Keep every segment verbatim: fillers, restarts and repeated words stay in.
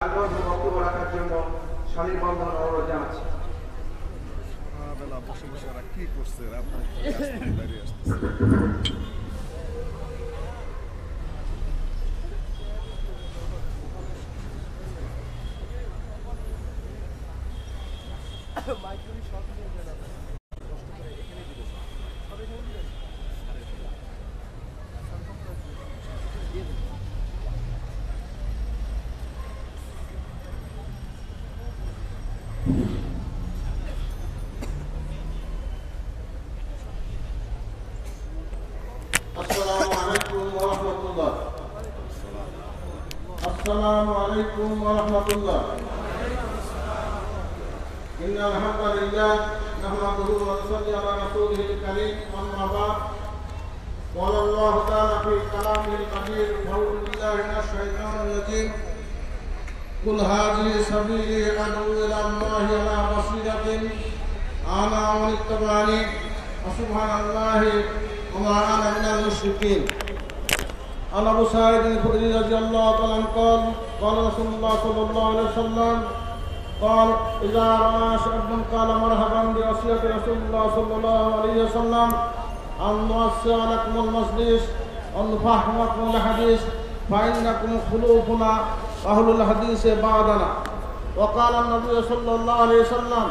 বক্তব্য রাখার জন্য স্বামী বন্ধন অনুরোধ জানাচ্ছি। বসে বসে ওরা কি করছে আপনার দাঁড়িয়ে আসতেছে। السلام عليكم ورحمة الله. السلام عليكم ورحمة الله. إن الحمد لله نحمده ونصلي على رسوله الكريم. أما بعد، قال الله تعالى في كلامه القدير: أعوذ بالله من الشيطان الرجيم. قل هذه سبيلي أدعو إلى الله على بصيرة أنا ومن اتبعني وسبحان الله وما أنا من المشركين. عن أبو سعيد الخدري رضي الله تعالى عنه قال: قال رسول الله صلى الله عليه وسلم قال: إذا رأى شاب قال مرحبا بوصية رسول الله صلى الله عليه وسلم أن نوسع لكم المجلس وأن نفهمكم الحديث فإنكم خلوفنا أهل الحديث بعدنا. وقال النبي صلى الله عليه وسلم: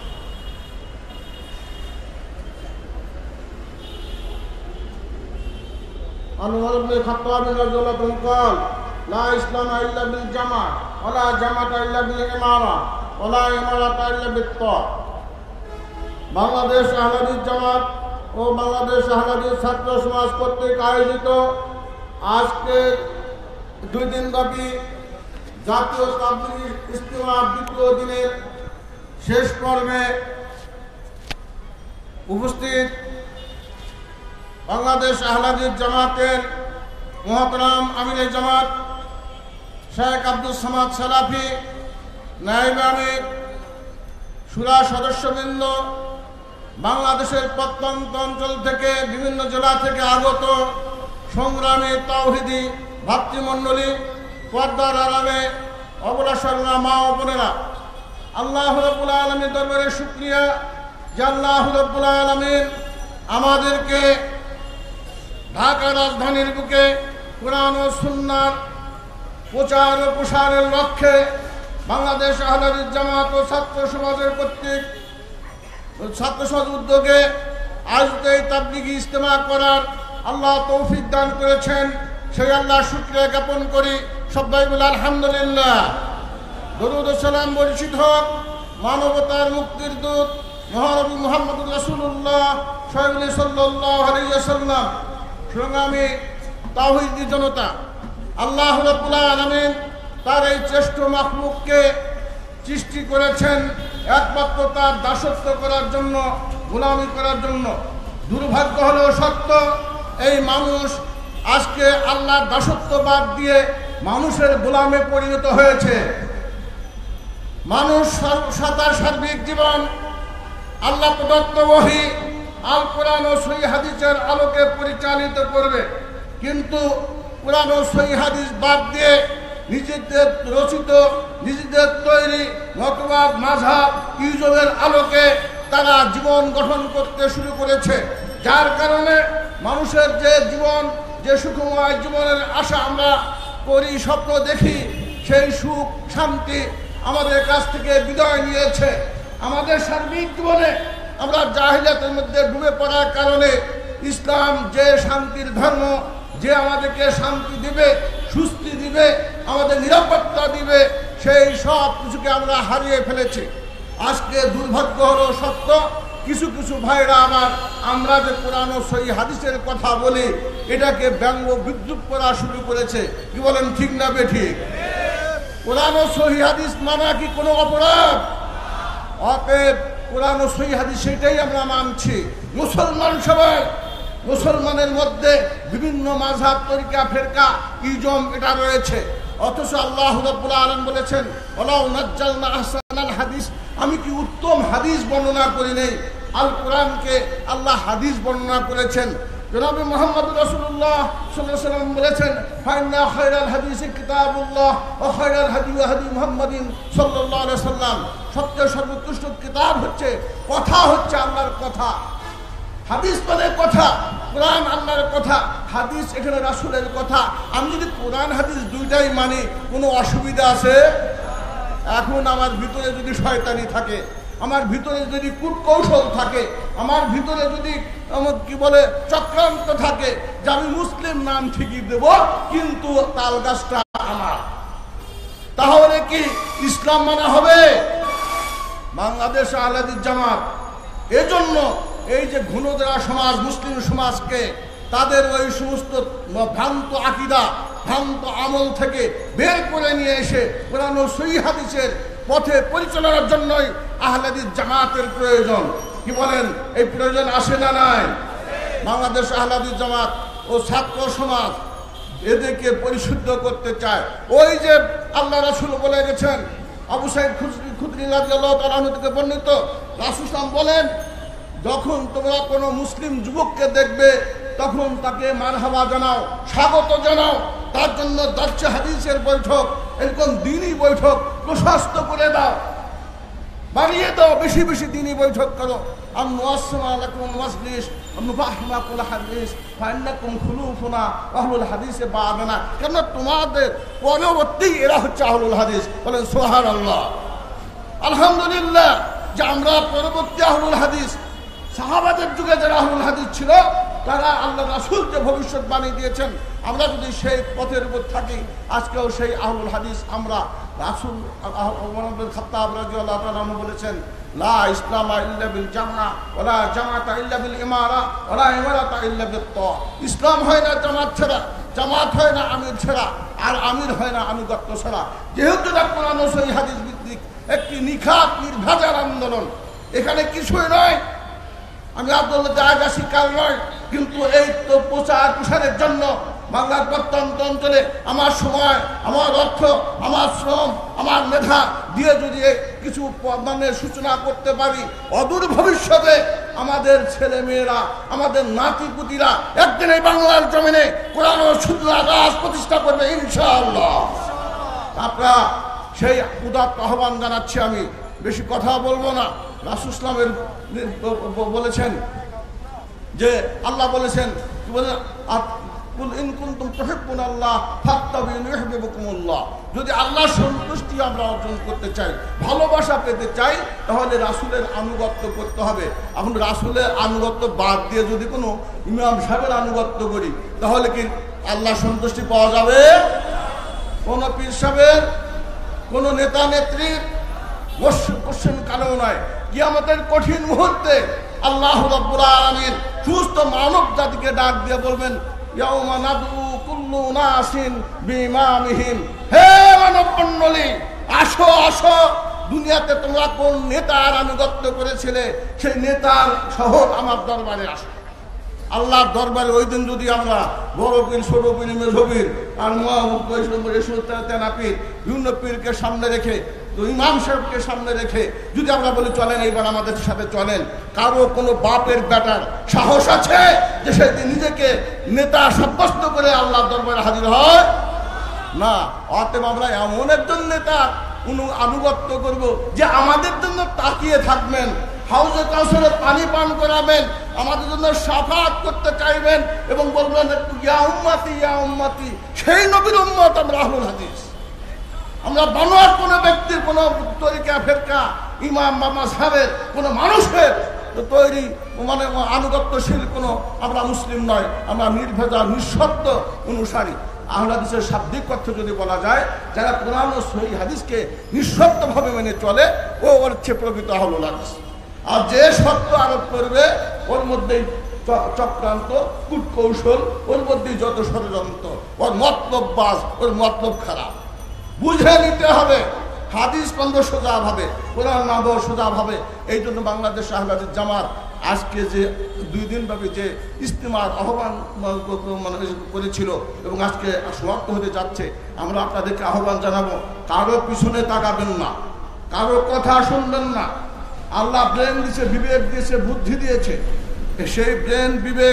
عن عمر بن الخطاب رضي الله عنه قال: لا إسلام إلا بالجماعة ولا جماعة إلا بالإمارة ولا إمارة إلا بالطاعة. বাংলাদেশ আহলে হাদিস জামাত ও বাংলাদেশ আহলে হাদিস ছাত্র সমাজ কর্তৃক আয়োজিত আজকে দুই দিনব্যাপী জাতীয় তাবলীগ ইজতিমা দ্বিতীয় দিনের শেষ পর্বে উপস্থিত বাংলাদেশ আহলে হাদিস জামাতের মুহতারাম আমিরে জামাত শেখ আব্দুল সামাদ সালাফি, নায়েবে আমির, শুরা সদস্যবৃন্দ, বাংলাদেশের প্রত্যন্ত অঞ্চল থেকে বিভিন্ন জেলা থেকে আগত সংগ্রামী তাওহীদি ভাতৃমণ্ডলী, পর্দার আড়ালে অবলাসররা মা ও বোনেরা, আল্লাহ রাব্বুল আলামিনের দরবারে শুকরিয়া যে আল্লাহ রাব্বুল আলামিন আমাদেরকে ঢাকা রাজধানীর বুকে কুরআন ও সুন্নাহর প্রচার ও প্রসারের লক্ষ্যে বাংলাদেশ আহলে হাদিস জামাত ও ছাত্র সমাজের কর্তৃক ছাত্র সমাজ উদ্যোগে আয়োজিত এই তাবলীগী ইজতিমা করার আল্লাহ তৌফিক দান করেছেন। সেই আল্লাহ শুকরিয়া জ্ঞাপন করি। সবাই বলে আলহামদুলিল্লাহ। দরুদ ও সালাম বর্ষিত হোক মানবতার মুক্তির দূত মহানবী মুহাম্মদুর রাসূলুল্লাহ সাল্লাল্লাহু আলাইহি ওয়াসাল্লাম। সংগ্রামী তাওহীদি জনতা, আল্লাহ রাব্বুল আলামিন তার এই শ্রেষ্ঠ মাখলুককে সৃষ্টি করেছেন একমাত্র তার দাসত্ব করার জন্য, গোলামি করার জন্য। দুর্ভাগ্য হলেও সত্য, এই মানুষ আজকে আল্লাহর দাসত্ব বাদ দিয়ে মানুষের গোলামে পরিণত হয়েছে। মানুষ তার সার্বিক জীবন আল্লাহ প্রদত্ত ওহী আল কোরআন ও সহিহ হাদিসের আলোকে পরিচালিত করবে, কিন্তু কোরআন ও সহিহ হাদিস বাদ দিয়ে নিজেদের রচিত, নিজেদের তৈরি মতবাদ, মাযহাব, ইউজবের আলোকে তারা জীবন গঠন করতে শুরু করেছে। যার কারণে মানুষের যে জীবন, যে সুখময় জীবনের আশা আমরা করি, স্বপ্ন দেখি, সেই সুখ শান্তি আমাদের কাছ থেকে বিদায় নিয়েছে। আমাদের সার্বিক জীবনে আমরা জাহিলিয়াতের মধ্যে ডুবে পড়ার কারণে ইসলাম যে শান্তির ধর্ম, যে আমাদেরকে শান্তি দিবে, সুস্থি দিবে, আমাদের নিরাপত্তা দিবে, সেই সব কিছুকে আমরা হারিয়ে ফেলেছি। আজকে দুর্ভাগ্য হলো সত্য, কিছু কিছু ভাইরা আবার আমরা যে কোরআন ও সহিহ হাদিসের কথা বলি এটাকে ব্যঙ্গ বিদ্রুপ করা শুরু করেছে। কি বলেন, ঠিক না বেঠিক? কোরআন ও সহিহ হাদিস মানা কি কোনো অপরাধ? অতএব কোরআন ও সহিহ হাদিস সেটাই আমরা মানছি। মুসলমান সবাই, মুসলমানের মধ্যে বিভিন্ন মাযহাব, তরিকা, ফিরকা, ইজম এটা রয়েছে, অথচ আল্লাহ রাব্বুল আলামিন বলেছেন ওয়ালাউ নাজ্জালনা আহসানাল হাদিস, আমি কি উত্তম হাদিস বর্ণনা করি নাই? আল কোরআনকে আল্লাহ হাদিস বর্ণনা করেছেন। জনাবে মুহাম্মদ রাসূলুল্লাহ সাল্লাল্লাহু আলাইহি ওয়াসাল্লাম বলেছেন, ফাইন্না খায়রাল হাদিসি কিতাবুল্লাহ ওয়া খায়রাল হাদি হাদি মুহাম্মাদিন সাল্লাল্লাহু আলাইহি ওয়াসাল্লাম। সবচেয়ে সর্বোৎকৃষ্ট কিতাব হচ্ছে, কথা হচ্ছে আল্লাহর কথা। হাদিস মানে কথা, কোরআন আল্লাহর কথা, হাদিস এখানে রাসূলের কথা। আমি যদি কোরআন হাদিস দুইটাই মানি, কোনো অসুবিধা আছে? এখন আমার ভিতরে যদি শয়তানি থাকে, আমার ভিতরে যদি কূটকৌশল থাকে, আমার ভিতরে যদি আমার কি বলে চক্রান্ত থাকে, যে আমি মুসলিম নাম ঠিকই দেব কিন্তু তাল গাছটা আমার, তাহলে কি ইসলাম মানা হবে? বাংলাদেশ আহলে হাদিস জামাত এজন্য এই যে ঘুণোদরা সমাজ, মুসলিম সমাজকে তাদের ওই সমস্ত ভ্রান্ত আকীদা, ভ্রান্ত আমল থেকে বের করে নিয়ে এসে কোরআন ও সহিহ হাদিসের পথে পরিচালনার জন্যই আহলে হাদিস জামাতের প্রয়োজন। কি বলেন, এই প্রয়োজন আসে না নাই? বাংলাদেশ আহলে হাদিস জামাত ও ছাত্র সমাজ এদেরকে পরিশুদ্ধ করতে চায়। ওই যে আল্লাহ রাসূল বলে গেছেন, আবু সাঈদ খুদরি রাদিয়াল্লাহু তাআলা আনহু থেকে বর্ণিত, রাসূল সাল্লাল্লাহু আলাইহি ওয়াসাল্লাম বলেন, যখন তোমরা কোনো মুসলিম যুবককে দেখবে তখন তাকে মারহাবা জানাও, স্বাগত জানাও, তার জন্য দার্স হাদিসের বৈঠক, এরকম দ্বীনি বৈঠক প্রশস্ত করে দাও, বাড়িয়ে দাও, বেশি বেশি দ্বীনি বৈঠক করো। আম মুআসসামা লাকুম মাজলিস নুবাহমা কুল হাদিস ফাইন্নাকুম খুলুফুনা আহলুল হাদিসে বাদানা। কেন তোমাদের পরবর্তী এরা হচ্ছে আহলুল হাদিস। বলেন সুবহানাল্লাহ, আলহামদুলিল্লাহ যে আমরা পরবর্তী আহলুল হাদিস। সাহাবাদের যুগে যারা আহলুল হাদিস ছিল তারা আল্লাহ রাসূলকে ভবিষ্যৎবাণী দিয়েছেন। আমরা যদি সেই পথের উপর থাকি, আজকেও সেই আহলুল হাদিস আমরা। রাসূল ওমর ইবনে খাত্তাব রাদিয়াল্লাহু তাআলা আনহু বলেছেন, লা ইসলামা ইল্লা বিল জামা ওয়ালা জামাতা ইল্লা বিল ইমারা ওয়ালা ইমারাতা ইল্লা বিত তা। ইসলাম হয় না জামাত ছাড়া, জামাত হয় না আমির ছাড়া, আর আমির হয় না আনুগত্য ছাড়া। যেহেতু এটা কোরআন ও সহিহ হাদিস ভিত্তিক একটি নিখাত নির্ভেজাল আন্দোলন, এখানে কিছুই নয়। আমি আব্দুল্লাহ জায়গা শিকার নয়, কিন্তু এই তো প্রচার প্রসারের জন্য বাংলার প্রত্যন্ত অঞ্চলে আমার সময়, আমার অর্থ, আমার শ্রম, আমার মেধা দিয়ে যদি কিছু মানে সূচনা করতে পারি, অদূর ভবিষ্যতে আমাদের ছেলে মেয়েরা, আমাদের নাতিপুতিরা একদিন এই বাংলার জমিনে কোরআন ও সুন্নাহর রাজ প্রতিষ্ঠা করবে ইনশাআল্লাহ। আপনারা সেই উদাত্ত আহ্বান জানাচ্ছি। আমি বেশি কথা বলবো না। রাসূল ইসলামের বলেছেন যে আল্লাহ বলেছেন, কি বলেন, কুল ইন কুনতুম তুহিব্বুনাল্লাহ ফাত্তাবিউনি ইউহিব্বুকুমুল্লাহ। যদি আল্লাহর সন্তুষ্টি আমরা অর্জন করতে চাই, ভালোবাসা পেতে চাই, তাহলে রাসূলের আনুগত্য করতে হবে। এখন রাসূলের আনুগত্য বাদ দিয়ে যদি কোনো ইমাম সাহেবের আনুগত্য করি, তাহলে কি আল্লাহর সন্তুষ্টি পাওয়া যাবে? কোন পীর সাহেবের, কোন নেতা নেত্রীর কোশ্চেন কালেও নয়। কিয়ামতের কঠিন মুহূর্তে আল্লাহ রাব্বুল আলামিন সুস্থ মানব জাতিকে ডাক দিয়ে বলবেন, ইয়াউমা নাদউ কুল্লু নাসিন বিইমামিহিম। হে মানব মণ্ডলী, আসো আসো, দুনিয়াতে তোমরা কোন নেতার আনুগত্য করেছিলে, সেই নেতার সহ আমার দরবারে আসো। আল্লাহর দরবারে ওই দিন যদি আমরা বড় পীর, ছোট পীর, মেজো পীর আর তেনাপীর বিভিন্ন পীরকে সামনে রেখে, ইমাম সাহেবকে সামনে রেখে যদি আমরা বলি চলেন এইবার আমাদের সাথে চলেন, কারো কোনো বাপের বেটার সাহস আছে যে সে নিজেকে নেতা সাব্যস্ত করে আল্লাহর দরবারে হাজির হয় না? অতএব আমরা এমন একজন নেতা আনুগত্য করব যে আমাদের জন্য তাকিয়ে থাকবেন, হাউজে কাউসারে পানি পান করাবেন, আমাদের জন্য শাফাআত করতে চাইবেন এবং বলবেন ইয়া উম্মতি ইয়া উম্মতি। সেই নবীর উম্মত আমরা আহলুল হাদিস। আমরা বানোয়ার কোনো ব্যক্তির, কোনো তরিকা ফেরকা, ইমাম বা মাযহাবের কোনো মানুষের তৈরি মানে আনুগত্যশীল কোনো আমরা মুসলিম নয়। আমরা নির্ভেজাল নিঃশর্ত অনুসারী। আহলে হাদিসের শাব্দিক অর্থ যদি বলা যায়, যারা কোরআন ও সহিহ হাদিসকে নিঃশর্তভাবে মেনে চলে, ও হচ্ছে প্রকৃত আহলুল হাদিস। আর যে শর্ত আরোপ করবে, ওর মধ্যেই চক্রান্ত, কূটকৌশল, ওর মধ্যেই যত ষড়যন্ত্র, ওর মতলববাজ, ওর মতলব খারাপ। বুঝে নিতে হবে হাদিস কন্দ সোজা ভাবে, কোরআন নাম সোজা ভাবে। এই জন্য বাংলাদেশ আহলে হাদিস জামাত আজকে যে দুই দিন ব্যাপী যে ইজতিমার আহ্বান মানে করেছিল এবং আজকে সমাপ্ত হতে যাচ্ছে, আমরা আপনাদেরকে আহ্বান জানাবো, কারো পিছনে তাকাবেন না, কারো কথা শুনবেন না। আল্লাহ ব্রেন দিয়েছে, বিবেক দিয়েছে, বুদ্ধি দিয়েছে, সেই ব্রেন বিবেক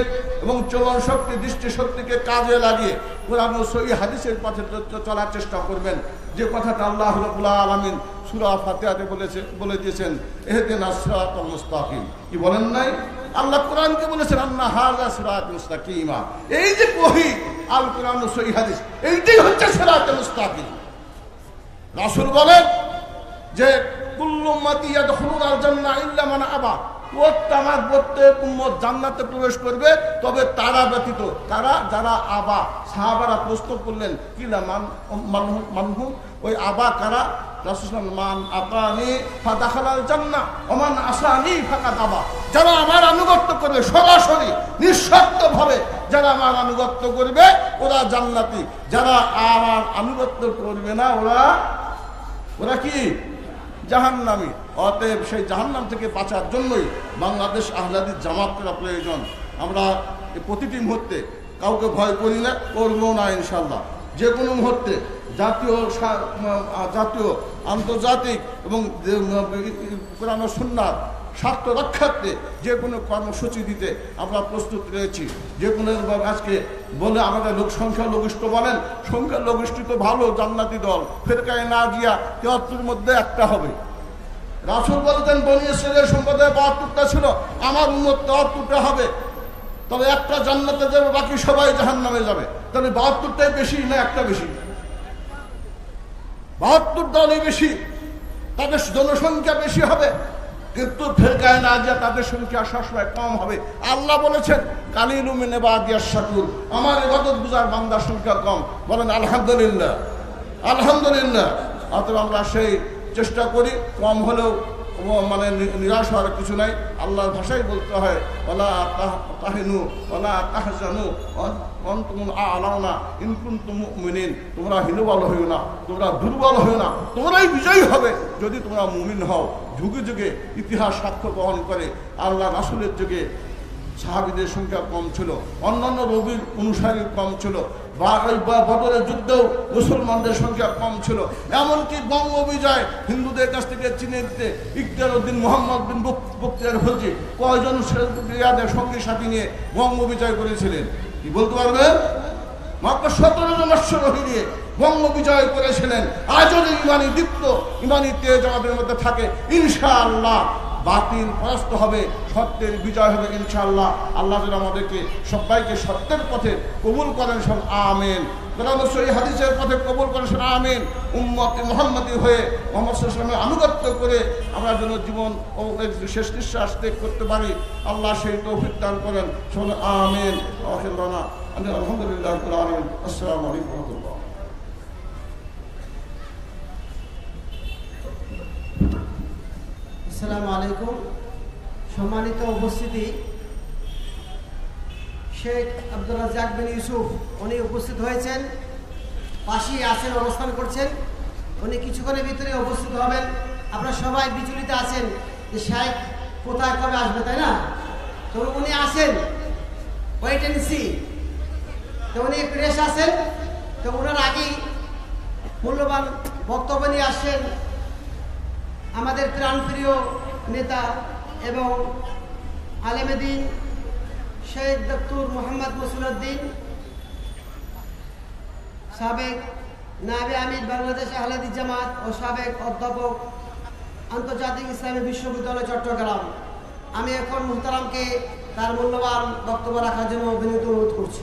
এবং চলন শক্তি দৃষ্টি শক্তিকে কাজে লাগিয়ে কোরআন ও সহিহ হাদিসের পথে চলার চেষ্টা করবেন। যে কথাটা আল্লাহ রাব্বুল আলামিন সূরা ফাতিহাতে বলেছে বলে দিয়েছেন, ইহদিনাস সিরাতাল মুস্তাকিম। কি বলেন নাই? আল্লাহ কোরআনকে বলেছেন আন্না হাযা সিরাতুল মুস্তাকিমা। এই যে ওহী আল কোরআন ও সহিহ হাদিস, এইটাই হচ্ছে সিরাতুল মুস্তাকিম। রাসূল বলেন যে কুল্লু উম্মতি ইয়াদখুলুনাল জান্নাহ ইল্লা মান আবা, প্রত্যেক প্রত্যেক উম্মত জান্নাতে প্রবেশ করবে তবে তারা ব্যতীত। তারা যারা আবা। সাহাবারা প্রশ্ন করলেন কিলা মান মানহুম, ওই আবা কারা? রাসূল মান আতানি ফাদাখালাল জান্নাহ ওয়া মান আসানি ফাকাদ আবা। যারা আমার আনুগত্য করবে সরাসরি নিঃশর্তভাবে, যারা আমার আনুগত্য করবে ওরা জান্নাতি, যারা আমার আনুগত্য করবে না ওরা ওরা কি? জাহান্নামী। অতএব সেই জাহান্নাম থেকে বাঁচার জন্যই বাংলাদেশ আহলে হাদিস জামাত করা প্রয়োজন। আমরা প্রতিটি মুহূর্তে কাউকে ভয় করি না, করবো না ইনশাল্লাহ। যে কোনো মুহূর্তে জাতীয় জাতীয় আন্তর্জাতিক এবং কোরআন ও সুন্নাহর স্বার্থ রক্ষার্থে যে কোনো কর্মসূচি দিতে আমরা প্রস্তুত রয়েছি। যে কোনো আজকে বলে আমাদের লোক সংখ্যা লঘিষ্ঠ বলেন, সংখ্যা লঘিষ্ঠ তো ভালো জান্নাতি দল, ফেরকায়ে নাজিয়া তেয়াত্তরের মধ্যে একটা হবে। রাসূল বলতেন বনী ইসরাঈলের সম্প্রদায় বাহাত্তরটা ছিল, আমার উম্মত তেয়াত্তরটা হবে। তবে একটা জান্নাতে যাবে, বাকি সবাই জাহান্নামে যাবে। তাহলে বাহাত্তরটাই বেশি না একটা বেশি? বাহাত্তর দলই বেশি, তাদের জনসংখ্যা বেশি হবে, কিন্তু ফেরকায়ে নাজিয়া তাদের সংখ্যা সবসময় কম হবে। আল্লাহ বলেছেন কালিলু মিন ইবাদিয়াশ শাকুর, আমার ইবাদত গুজার বান্দার সংখ্যা কম। বলেন আলহামদুলিল্লাহ, আলহামদুলিল্লাহ। অতএব আমরা সেই চেষ্টা করি, কম হলেও মানে নিরাশ হওয়ার কিছু নাই। আল্লাহর ভাষায় বলতে হয় ওয়ালা তাহিনু ওয়ালা তাহজানু ওয়ান্তুমুল আ'লাউনা ইন কুনতুম মুমিনিন। তোমরা হীনবল হইও না, তোমরা দুর্বল হইও না, তোমরাই বিজয়ী হবে যদি তোমরা মুমিন হও। যুগে যুগে ইতিহাস সাক্ষ্য বহন করে আল্লাহ রাসূলের যুগে সাহাবীদের সংখ্যা কম ছিল, অন্যান্য নবীর অনুসারী কম ছিল, বদরের যুদ্ধেও মুসলমানদের সংখ্যা কম ছিল। এমনকি বঙ্গ বিজয় হিন্দুদের কাছ থেকে চিনে দিতে ইখতিয়ার উদ্দিন মোহাম্মদ বিন বখতিয়ার খলজি কয়জন রিয়াদের সঙ্গী সাথী নিয়ে বঙ্গ বিজয় করেছিলেন? কি বলতে পারবেন? মাত্র সতেরো জন অশ্বরোহী নিয়ে বঙ্গ বিজয় করেছিলেন। আজও ইমানি দীপ্ত ইমানি তেজ আমাদের মধ্যে থাকে। ইনশাআল্লাহ বাতিল পরাস্ত হবে, সত্যের বিজয় হবে ইনশাআল্লাহ। আল্লাহ যেন আমাদেরকে সবাইকে সত্যের পথে কবুল করেন, সব আমিন। কোরআন ও সহিহ হাদিসের পথে কবুল করেন, সব আমিন। উম্মতে মুহাম্মাদি হয়ে মুহাম্মদ সাল্লাল্লাহু আলাইহি ওয়াসাল্লামের আনুগত্য করে আমরা যেন জীবন ও শেষ নিঃশ্বাস ত্যাগ করতে পারি, আল্লাহ সেই তৌফিক দান করেন, সব আমিন। আখিরানা আলহামদুলিল্লাহি রাব্বিল আলামিন। আসসালামু আলাইকুম ওয়া রাহমাতুল্লাহ। আসসালামু আলাইকুম। সম্মানিত উপস্থিতি, শেখ আব্দুল রাজ্জাক বিন ইউসুফ উনি উপস্থিত হয়েছেন, পাশেই আছেন, অবস্থান করছেন। উনি কিছুক্ষণের ভিতরে উপস্থিত হবেন। আপনারা সবাই বিচলিত আছেন যে শেখ কোথায় কবে আসবে, তাই না? তো উনি আসেন, ওয়েট এন্ড সি। তো উনি একটু রেস্ট আসেন। তো ওনার আগেই মূল্যবান বক্তব্য নিয়ে আসছেন আমাদের প্রাণপ্রিয় নেতা এবং আলেমে দ্বীন শেখ ডক্টর মোহাম্মদ মসিউদ্দিন, সাবেক নায়েবে আমির বাংলাদেশ আহলে হাদিস জামাত ও সাবেক অধ্যাপক আন্তর্জাতিক ইসলামী বিশ্ববিদ্যালয় চট্টগ্রাম। আমি এখন মুহতারামকে তার মূল্যবান বক্তব্য রাখার জন্য বিনীত অনুরোধ করছি।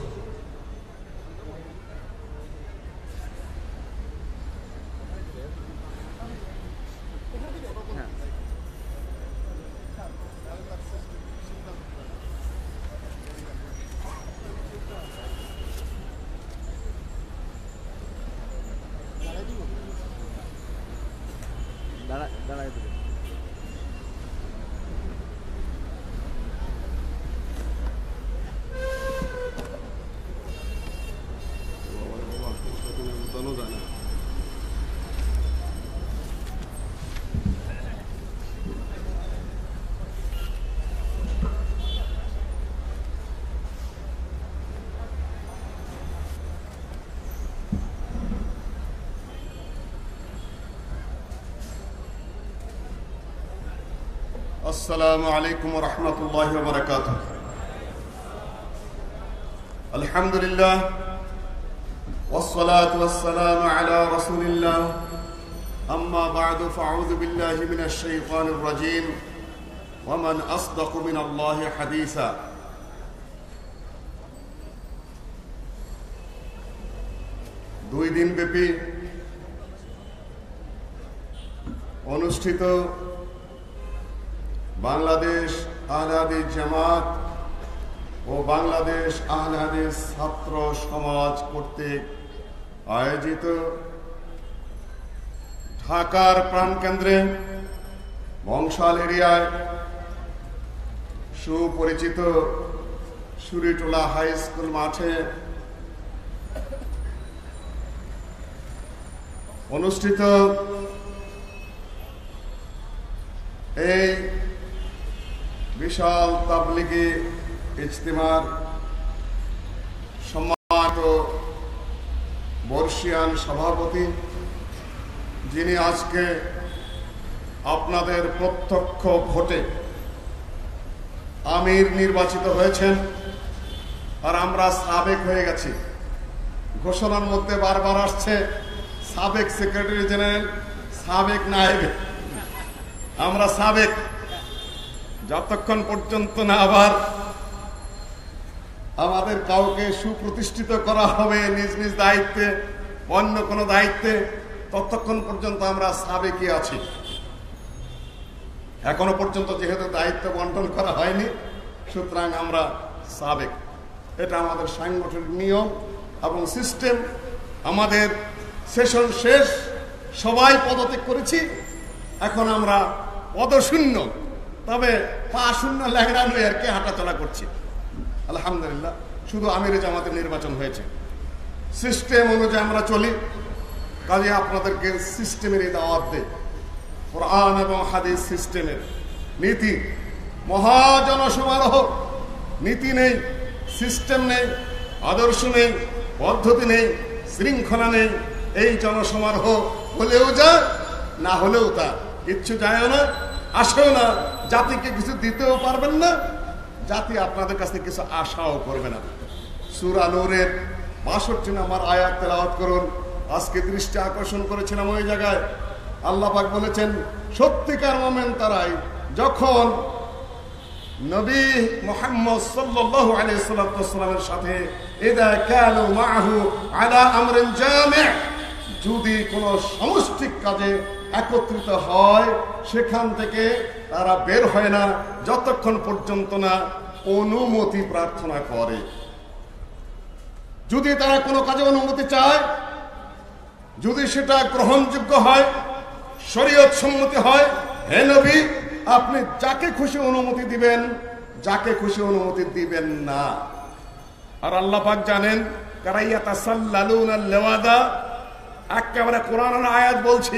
আসসালামু আলাইকুম ওয়া রাহমাতুল্লাহি ওয়া বারাকাতুহু। আলহামদুলিল্লাহ والصلاة والسلام على رسول الله أما بعد فأعوذ بالله من الشيطان الرجيم ومن أصدق من الله حديثا দুই দিন ব্যাপী অনুষ্ঠিত বাংলাদেশ আহলে হাদিস জামাত ও বাংলাদেশ আহলে হাদিস ছাত্র সমাজ কর্তৃক আয়োজিত ঢাকার প্রাণকেন্দ্রে বংশাল এরিয়ায় সুপরিচিত সুরিটোলা হাই স্কুল মাঠে অনুষ্ঠিত এই বিশাল তাবলিগি ইজতিমার সম্মানিত বর্ষিয়ান সভাপতি, যিনি আজকে আপনাদের প্রত্যক্ষ ভোটে আমির নির্বাচিত হয়েছেন, আর আমরা সাবেক হয়ে গেছি। ঘোষণার মধ্যে বারবার আসছে সাবেক সেক্রেটারি জেনারেল, সাবেক নায়েব। আমরা সাবেক, যতক্ষণ পর্যন্ত না আবার আমাদের কাউকে সুপ্রতিষ্ঠিত করা হবে নিজ নিজ দায়িত্বে, অন্য কোনো দায়িত্বে, ততক্ষণ পর্যন্ত আমরা সাবেকই আছি। এখনো পর্যন্ত যেহেতু দায়িত্ব বন্টন করা হয়নি, সুতরাং আমরা সাবেক। এটা আমাদের সাংগঠনিক নিয়ম এবং সিস্টেম। আমাদের সেশন শেষ, সবাই পদত্যাগ করেছি, এখন আমরা পদশূন্য, তবে পা শূন্য ল্যাংড়া নয় আর কি হাঁটাচলা করছি। আলহামদুলিল্লাহ, শুধু আমিরে জামাতের নির্বাচন হয়েছে। সিস্টেম অনুযায়ী আমরা চলি, কাজে আপনাদেরকে সিস্টেমের এই দাওয়াত দেয়। কোরআন এবং হাদিস সিস্টেমের নীতি, মহাজনসমারোহ, নীতি নেই, সিস্টেম নেই, আদর্শ নেই, পদ্ধতি নেই, শৃঙ্খলা নেই। এই জনসমারোহ হলেও যা, না হলেও তা, কিচ্ছু যায় না, আসেও না, জাতিকে কিছু দিতেও পারবেন না, জাতি আপনাদের কাছে কিছু আশাও করবে না। সূরা নূরের বাষট্টি নম্বর আয়াত তেলাওয়াত করুন। আজকে দৃষ্টি আকর্ষণ করেছিলাম ওই জায়গায় আল্লাহ পাক বলেছেন, সত্যিকার মুমিন তারাই যখন নবী মুহাম্মদ সাল্লাল্লাহু আলাইহি ওয়াসাল্লামের সাথে ইদা কানু মাহু আলা আমরিন জামি', যদি কোনো সামষ্টিক কাজে একত্রিত হয়, সেখান থেকে তারা বের হয় না যতক্ষণ পর্যন্ত না অনুমতি প্রার্থনা করে। যদি তারা কোনো কাজে অনুমতি চায়, যদি সেটা গ্রহণযোগ্য হয়, শরীয়ত সম্মতি হয়, হে নবী আপনি যাকে খুশি অনুমতি দিবেন, যাকে খুশি অনুমতি দিবেন না। আর আল্লাহ পাক জানেন, কারাইয়াতা সাল্লালুনা লেওয়াদা, একেবারে কোরআনের আয়াত বলছি।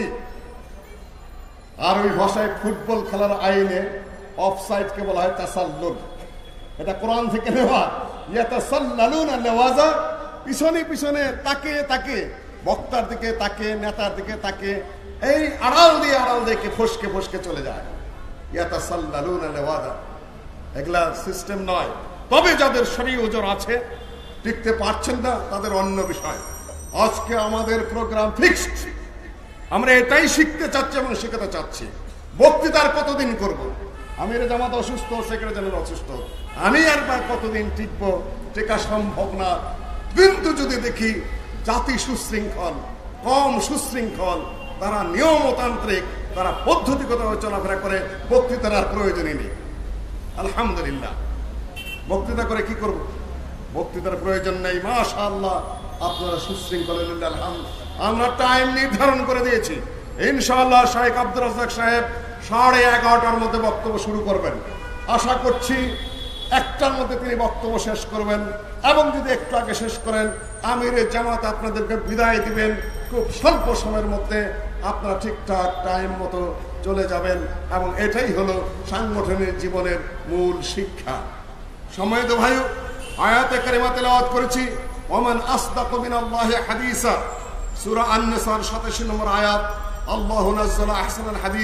আর ওই ভাষায় ফুটবল খেলার আইনে অফসাইডকে বলা হয় তাসাল্লুল, এটা কোরআন থেকে নেওয়া। ইয়াতাসাল্লালুনা লেওয়াজা, পিছনে পিছনে তাকে তাকে, বক্তার দিকে তাকে, নেতার দিকে তাকে, এই আড়াল দিয়ে আড়াল দিয়ে ফসকে ফসকে চলে যায়। ইয়াতাসাল্লালুনা লেওয়াজা, এগুলা সিস্টেম নয়। তবে যাদের শরীর ওজোর আছে, টিকতে পারছেন না, তাদের অন্য বিষয়। আজকে আমাদের প্রোগ্রাম ফিক্সড, আমরা এটাই শিখতে চাচ্ছি এবং শেখাতে চাচ্ছি। বক্তৃতার কতদিন করব? আমির জামাত অসুস্থ, সেক্রেটারি জেনারেল অসুস্থ, আমি আর বা কতদিন টিকবো? টেকা সম্ভব না। কিন্তু যদি দেখি জাতি সুশৃঙ্খল, কম সুশৃঙ্খল, তারা নিয়মতান্ত্রিক, তারা পদ্ধতিগতভাবে চলাফেরা করে, বক্তৃতার আর প্রয়োজনই নেই। আলহামদুলিল্লাহ, বক্তৃতা করে কি করব? বক্তৃতার প্রয়োজন নেই। মাশাআল্লাহ, আপনারা সুশৃঙ্খল। আমরা টাইম নির্ধারণ করে দিয়েছি, ইনশাআল্লাহ শাইখ আব্দুর রাজ্জাক সাহেব সাড়ে এগারোটার মধ্যে বক্তব্য শুরু করবেন। আশা করছি একটার মধ্যে তিনি বক্তব্য শেষ করবেন, এবং যদি একটু আগে শেষ করেন, আমিরে জামাত আপনাদেরকে বিদায় দিবেন। খুব স্বল্প সময়ের মধ্যে আপনারা ঠিকঠাক টাইম মতো চলে যাবেন, এবং এটাই হলো সাংগঠনিক জীবনের মূল শিক্ষা। সময় তো ভাই, আয়াতে কারিমা তেলাওয়াত করেছি, ওমান আসদাকু মিনাল্লাহি হাদিসা, সূরা আন-নিসার সাতাশি নম্বর আয়াত। আল্লাহু নাযালা আহসানাল হাদিস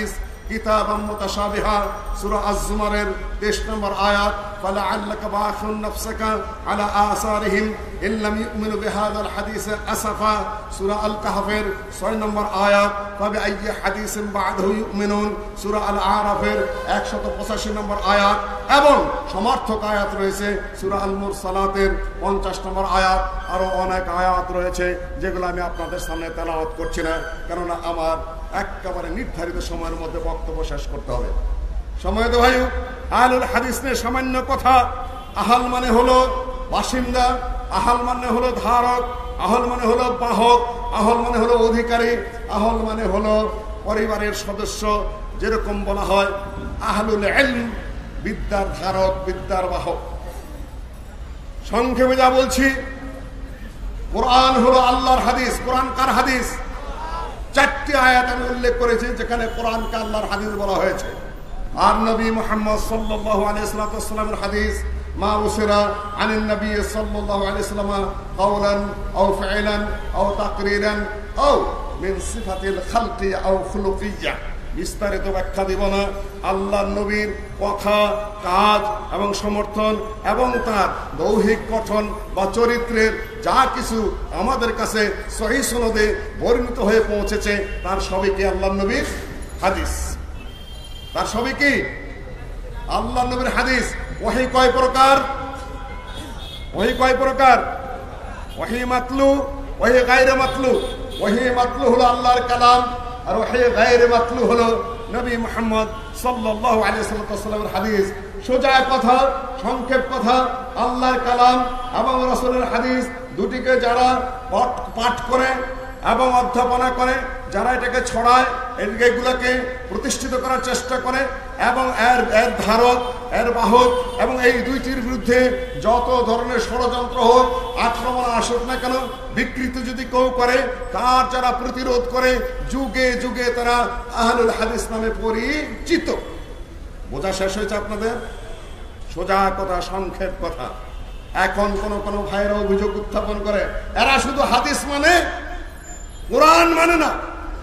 কিতাবাম মুতাশাবিহা সূরা আজ-জুমারের তেইশ নম্বর আয়াত ফালাআল্লাকা বাখিউন নাফসাকা আলা আসারিহিম ইন লাম ইউমিনু বিহাযাল হাদিসে আসাফা সূরা আল কাহফের ছয় নম্বর আয়াত ফাবিআইয়ি হাদিসিন বা'দাহু ইউমিনুন সূরা আল আরাফের একশত পঁচাশি নম্বর আয়াত এবং সমর্থক আয়াত রয়েছে সূরা আল মুরসালাতের পঞ্চাশ নম্বর আয়াত। আরো অনেক আয়াত রয়েছে যেগুলো আমি আপনাদের সামনে তেলাওয়াত করছি না, কেননা আমার একেবারে নির্ধারিত সময়ের মধ্যে বক্তব্য শেষ করতে হবে। সময় তো ভাই, আহলুল হাদিস নিয়ে সামান্য কথা। আহাল মানে হলো বাসিন্দা, আহাল মানে হলো ধারক, আহল মানে হলো বাহক, আহল মানে হলো অধিকারী, আহল মানে হলো পরিবারের সদস্য। যেরকম বলা হয় আহলুল ইলম, বিদ্যার ধারক, বিদ্যার বাহক। সংক্ষেপে যা বলছি, কোরআন হলো আল্লাহর হাদিস। কোরআন কার হাদিস? চারটি আয়াত আমি উল্লেখ করেছি যেখানে কোরআনকে আল্লাহর হাদিস বলা হয়েছে। আর নবী মুহাম্মদ সাল্লাল্লাহু আলাইহি ওয়াসাল্লামের হাদিস মা উসিরা আনিন নবী সাল্লাল্লাহু আলাইহি ওয়াসাল্লাম কাওলান আও ফি'লান আও তাকরিরান আও মিন সিফাতিল খালকি আও খুলুকিয়্যা। বিস্তারিত ব্যাখ্যা দিব না। আল্লাহর নবীর কথা, কাজ এবং সমর্থন এবং তার দৈহিক গঠন বা চরিত্রের যা কিছু আমাদের কাছে সহিহ সনদে বর্ণিত হয়ে পৌঁছেছে তার সবই কি আল্লাহর নবীর হাদিস। তার সবই কি আল্লাহর নবীর হাদিস। ওহী কয় প্রকার? ওহী কয় প্রকার? ওহী মাতলু, ওহী গায়রে মাতলু। ওহী মাতলু হলো আল্লাহর কালাম, আর ওহী গায়রে মাতলু হলো নবী মুহাম্মদ সাল্লাল্লাহু আলাইহি ওয়াসাল্লামের হাদিস। সোজা কথা, সংক্ষেপ কথা, আল্লাহর কালাম এবং রাসূলের হাদিস দুটিকে যারা পাঠ করে এবং অধ্যাপনা করে, যারা এটাকে ছড়ায়, এগুলোকে প্রতিষ্ঠিত করার চেষ্টা করে এবং এর এর ধারক, এর বাহক এবং এই দুইটির বিরুদ্ধে যত ধরনের ষড়যন্ত্র হোক, আক্রমণ আসুক না কেন, বিকৃতি যদি কেউ করে, তার যারা প্রতিরোধ করে, যুগে যুগে তারা আহলুল হাদিস নামে পরিচিত। বোঝা শেষ হয়েছে আপনাদের? সোজা কথা, সংক্ষেপ কথা। এখন কোন কোন ভাইয়েরা অভিযোগ উত্থাপন করে এরা শুধু হাদিস মানে, কোরআন মানে না।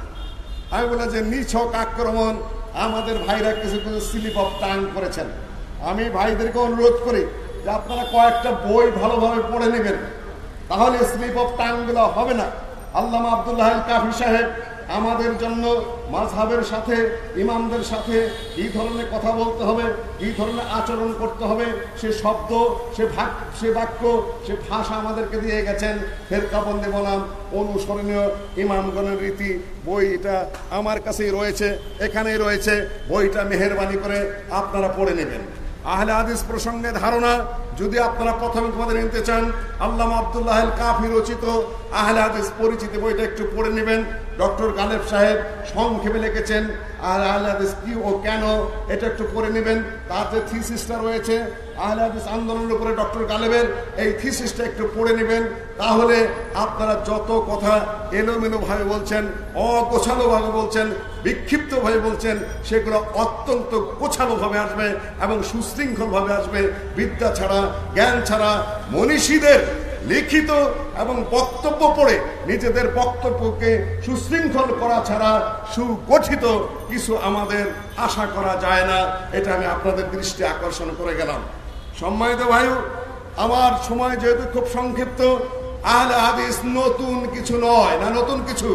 আমি বলে যে নিছক আক্রমণ। আমাদের ভাইরা কিছু কিছু স্লিপ অফ টাং করেছেন। আমি ভাইদেরকে অনুরোধ করি যে আপনারা কয়েকটা বই ভালোভাবে পড়ে নেবেন, তাহলে স্লিপ অফ টাং গুলো হবে না। আল্লামা আব্দুল্লাহ আল কাফি সাহেব আমাদের জন্য মাযহাবের সাথে, ইমামদের সাথে কি ধরনের কথা বলতে হবে, কি ধরনের আচরণ করতে হবে, সে শব্দ, সে ভাগ, সে বাক্য, সে ভাষা আমাদেরকে দিয়ে গেছেন। ফেরকাবন্দি বনাম অনুসরণীয় ইমামগণের রীতি বইটা আমার কাছেই রয়েছে, এখানেই রয়েছে। বইটা মেহেরবানি করে আপনারা পড়ে নেবেন। আহলে হাদিস প্রসঙ্গে ধারণা যদি আপনারা প্রথমে তোমাদের নিতে চান, আল্লামা আব্দুল্লাহ আল কাফি রচিত আহলে হাদিস পরিচিতি বইটা একটু পড়ে নেবেন। ডক্টর গালেব সাহেব সংক্ষেপে লিখেছেন আহলে হাদিস কি ও কেন, এটা একটু পড়ে নেবেন। তার যে থিসিসটা রয়েছে আহলে হাদিস আন্দোলনের উপরে ডক্টর গালেবের, এই থিসিসটা একটু পড়ে নেবেন। তাহলে আপনারা যত কথা এলোমেলো ভাবে বলছেন, অগোছালো ভাবে বলছেন, বিক্ষিপ্ত ভাবে বলছেন, সেগুলো অত্যন্ত গোছালো ভাবে আসবে এবং সুশৃঙ্খল ভাবে আসবে। বিদ্যা ছাড়া, জ্ঞান ছাড়া, মনীষীদের লিখিত এবং বক্তব্য পড়ে নিজেদের বক্তব্যকে সুশৃঙ্খল করা ছাড়া সুগঠিত কিছু আমাদের আশা করা যায় না। এটা আমি আপনাদের দৃষ্টি আকর্ষণ করে গেলাম। সম্মানিত ভাই, আমার সময় যেহেতু খুব সংক্ষিপ্ত, আহলে হাদিস নতুন কিছু নয়, না নতুন কিছু।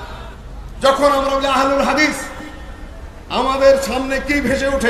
যখন আমরা বলি আহলুল হাদিস, আমাদের সামনে কি ভেসে ওঠে?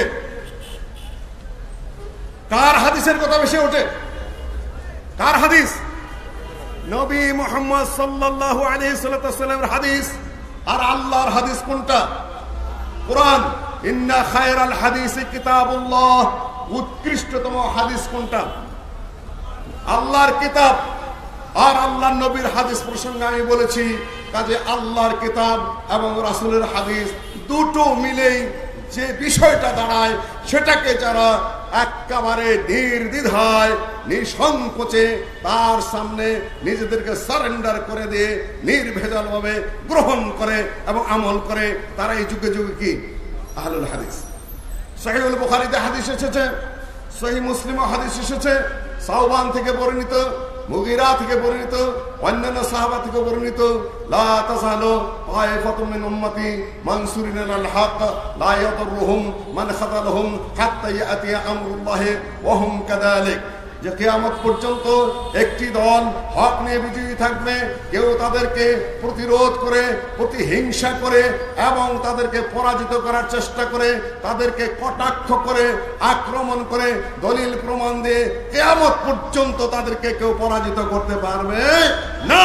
কার হাদিসের কথা ভেসে ওঠে? কার হাদিস? নবী মুহাম্মদ সাল্লাল্লাহু আলাইহি ওয়াসাল্লামের হাদিস। আর আল্লাহর হাদিস কোনটা? কোরআন। ইন্না খায়রাল হাদিসি কিতাবুল্লাহ। উৎকৃষ্টতম হাদিস কোনটা? আল্লাহর কিতাব। আর আল্লাহর নবীর হাদিস প্রসঙ্গে আমি বলেছি, কাজে আল্লাহর কিতাব এবং রাসূলের হাদিস দুটো মিলেই যে বিষয়টা দাঁড়ায়, সেটাকে যারা একেবারে নির্দ্বিধায়, নিঃসংকোচে তার সামনে নিজেদেরকে সারেন্ডার করে দিয়ে নির্ভেজাল ভাবে গ্রহণ করে এবং আমল করে, তারা এই যুগে যুগে কি আহলুল হাদিস। সহিহুল বুখারীতে হাদিস এসেছে, সহিহ মুসলিমে হাদিস এসেছে, সাওবান থেকে বর্ণিত মুগীরা থেকে বর্ণিত, অন্যান্য সাহাবা থেকে বর্ণিত, লা তাযালু তায়ফাতুম মিন উম্মতি মানসুরিনা আলাল হক লা ইয়াদুরুহুম মান খাযালাহুম হাত্তা ইয়াতিয়া আমরুল্লাহি ওয়া হুম কাযালিক। যে কিয়ামত পর্যন্ত একটি দল হক নিয়ে বিজয়ী থাকবে, কেউ তাদেরকে প্রতিরোধ করে, প্রতিহিংসা করে এবং তাদেরকে পরাজিত করার চেষ্টা করে, তাদেরকে কটাক্ষ করে, আক্রমণ করে, দলিল প্রমাণ দিয়ে কিয়ামত পর্যন্ত তাদেরকে কেউ পরাজিত করতে পারবে না।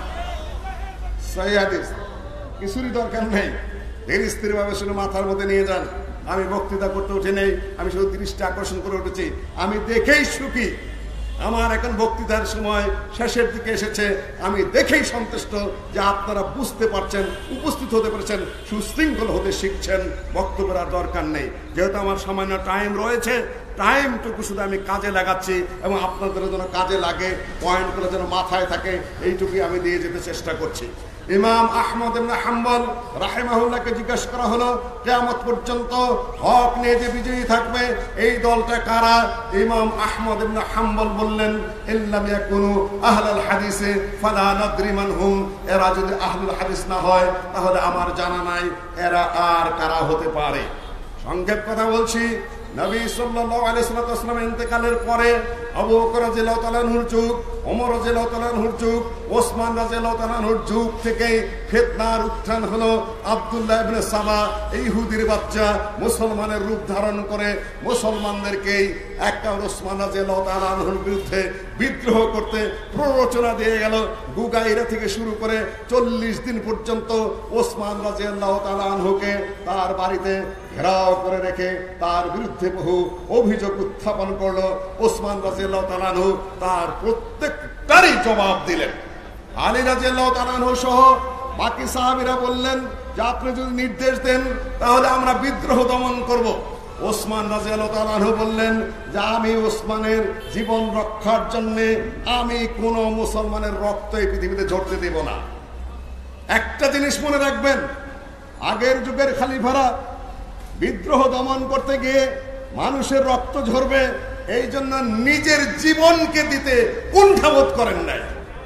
সহিহ হাদিস, কিছুরই দরকার নেই, ধীর স্থির ভাবে শুনে মাথার মধ্যে নিয়ে যান। আমি বক্তৃতা করতে উঠে নেই, আমি শুধু দৃষ্টি আকর্ষণ করে উঠেছি। আমি দেখেই সুখী, আমার এখন বক্তৃতার সময় শেষের দিকে এসেছে, আমি দেখেই সন্তুষ্ট যে আপনারা বুঝতে পারছেন, উপস্থিত হতে পারছেন, সুশৃঙ্খল হতে শিখছেন। বক্তব্যের আর দরকার নেই, যেহেতু আমার সামান্য টাইম রয়েছে, টাইমটুকু শুধু আমি কাজে লাগাচ্ছি এবং আপনাদের যেন কাজে লাগে, পয়েন্টগুলো যেন মাথায় থাকে, এইটুকুই আমি দিয়ে যেতে চেষ্টা করছি। ইমাম আহমদ ইবনে হাম্বল রাহিমাহুল্লাহকে জিজ্ঞেস করা হলো, কিয়ামত পর্যন্ত হক নিয়ে যে বিজয়ী থাকবে এই দলটা কারা? ইমাম আহমদ ইবনে হাম্বল বললেন, ইল্লাম ইয়াকুনু আহলুল হাদিসে ফালা নাদরি মান হুম। এরা যদি আহলুল হাদিস না হয় তাহলে আমার জানা নাই এরা আর কারা হতে পারে। সংক্ষেপ কথা বলছি, নবী সাল্লাল্লাহু আলাইহি ওয়াসাল্লাম ইন্তেকালের পরে আবু বকর রাদিয়াল্লাহু তাআলা আনহুর যুগ, ওমর রাদিয়াল্লাহু তাআলা আনহুর যুগ, ওসমান রাদিয়াল্লাহু তাআলা আনহুর যুগ থেকে ফিতনার উত্থান হলো। আব্দুল্লাহ ইবনে সাবা ইহুদির বাচ্চা মুসলমানের রূপ ধারণ করে মুসলমানদেরকেই একটা ওসমান রাদিয়াল্লাহু তাআলা আনহুর বিরুদ্ধে বিদ্রোহ করতে প্ররোচনা দিয়ে গেল। গুগাইরা থেকে শুরু করে চল্লিশ দিন পর্যন্ত ওসমান রাদিয়াল্লাহু তাআলা আনহুকে তার বাড়িতে ঘেরাও করে রেখে তার বিরুদ্ধে বহু অভিযোগ উত্থাপন করলো। ওসমান রাদিয়াল্লাহু তাআলা আনহু তার প্রত্যেকটারই জবাব দিলেন। আলী রাদিয়াল্লাহু তাআলা আনহু সহ বাকি সাহাবীরা বললেন যে আপনি যদি নির্দেশ দেন তাহলে আমরা বিদ্রোহ দমন করব। ওসমান রাদিয়াল্লাহু তাআলা আনহু বললেন যে আমি ওসমানের জীবন রক্ষার জন্য আমি কোন মুসলমানের রক্ত এই পৃথিবীতে ঝরতে দেব না। একটা জিনিস মনে রাখবেন, আগের যুগের খলিফারা বিদ্রোহ দমন করতে গিয়ে মানুষের রক্ত ঝরবে এই জন্য নিজের জীবনকে দিতে কুণ্ঠাবোধ করেন নাই।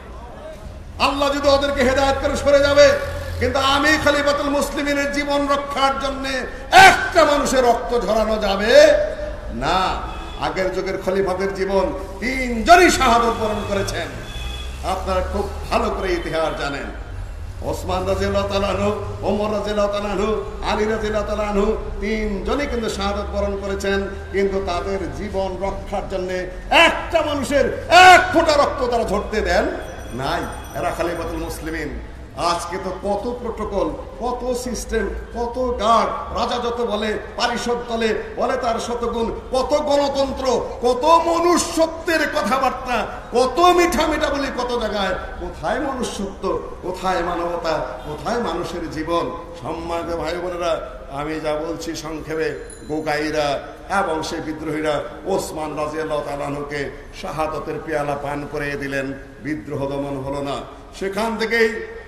আল্লাহ যদি ওদেরকে হেদায়েত করে সরে যাবে, কিন্তু আমি খলিফাতুল মুসলিমিনের জীবন রক্ষার জন্য একটা মানুষের রক্ত ঝরানো যাবে না। আগের যুগের খলিফাদের জীবন তিনজনই শাহাদত বরণ করেছেন, আপনারা খুব ভালো করে ইতিহাস জানেন। ওসমান রাদিয়াল্লাহু তাআলা আনহু, ওমর রাদিয়াল্লাহু তাআলা আনহু, আলী রাদিয়াল্লাহু তাআলা আনহু তিনজনই কিন্তু শাহাদাত বরণ করেছেন, কিন্তু তাদের জীবন রক্ষার জন্য একটা মানুষের এক ফোঁটা রক্ত তারা ঝরতে দেন নাই। এরা খলিফাতুল মুসলিমিন। আজকে তো কত প্রোটোকল, কত সিস্টেম, কত গার্ড, রাজা যত বলে, পারিষদ দলে বলে তার শতগুণ, কত গণতন্ত্র, কত মনুষ্যত্বের কথাবার্তা, কত মিঠা মিঠা বলি কত জায়গায়। কোথায় মনুষ্যত্ব, কোথায় মানবতা, কোথায় মানুষের জীবন? সম্মানিত ভাই বোনেরা, আমি যা বলছি সংক্ষেপে, গোগাইরা এবং সেই বিদ্রোহীরা ওসমান রাদিয়াল্লাহু তাআলা আনহুকে শাহাদাতের পেয়ালা পান করে দিলেন, বিদ্রোহ দমন হলো না। সেখান থেকেই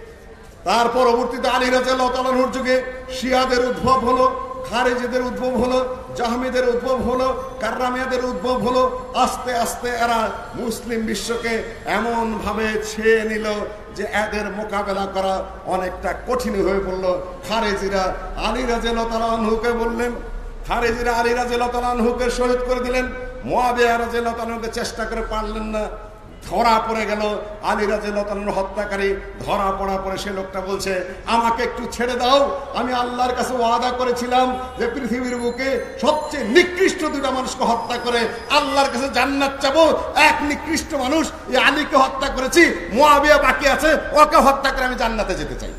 তার পরবর্তীতে আলী রাদিয়াল্লাহু তাআলা আনহুর যুগে শিয়াদের উদ্ভব হলো, খারেজিদের উদ্ভব হলো, জাহমিদের উদ্ভব হলো, কাররামিয়াদের উদ্ভব হলো। আস্তে আস্তে এরা মুসলিম বিশ্বকে এমন ভাবে ছেয়ে নিল যে এদের মোকাবেলা করা অনেকটা কঠিন হয়ে পড়লো। খারেজিরা আলী রাদিয়াল্লাহু তাআলা আনহুকে বললেন, খারেজিরা আলী রাদিয়াল্লাহু তাআলা আনহুকে শহীদ করে দিলেন। মুয়াবিয়া রাদিয়াল্লাহু তাআলা আনহুকে চেষ্টা করে পারলেন না, ধরা পড়ে গেল। আলী রাদিয়াল্লাহু তাআলা হত্যাকারী ধরা পড়া পরে সে লোকটা বলছে, আমাকে একটু ছেড়ে দাও, আমি আল্লাহর কাছে ওয়াদা করেছিলাম যে পৃথিবীর বুকে সবচেয়ে নিকৃষ্ট দুটা মানুষকে হত্যা করে আল্লাহর কাছে জান্নাত চাবো। এক নিকৃষ্ট মানুষ এই আলীকে হত্যা করেছি, মুয়াবিয়া বাকি আছে, ওকে হত্যা করে আমি জান্নাতে যেতে চাই।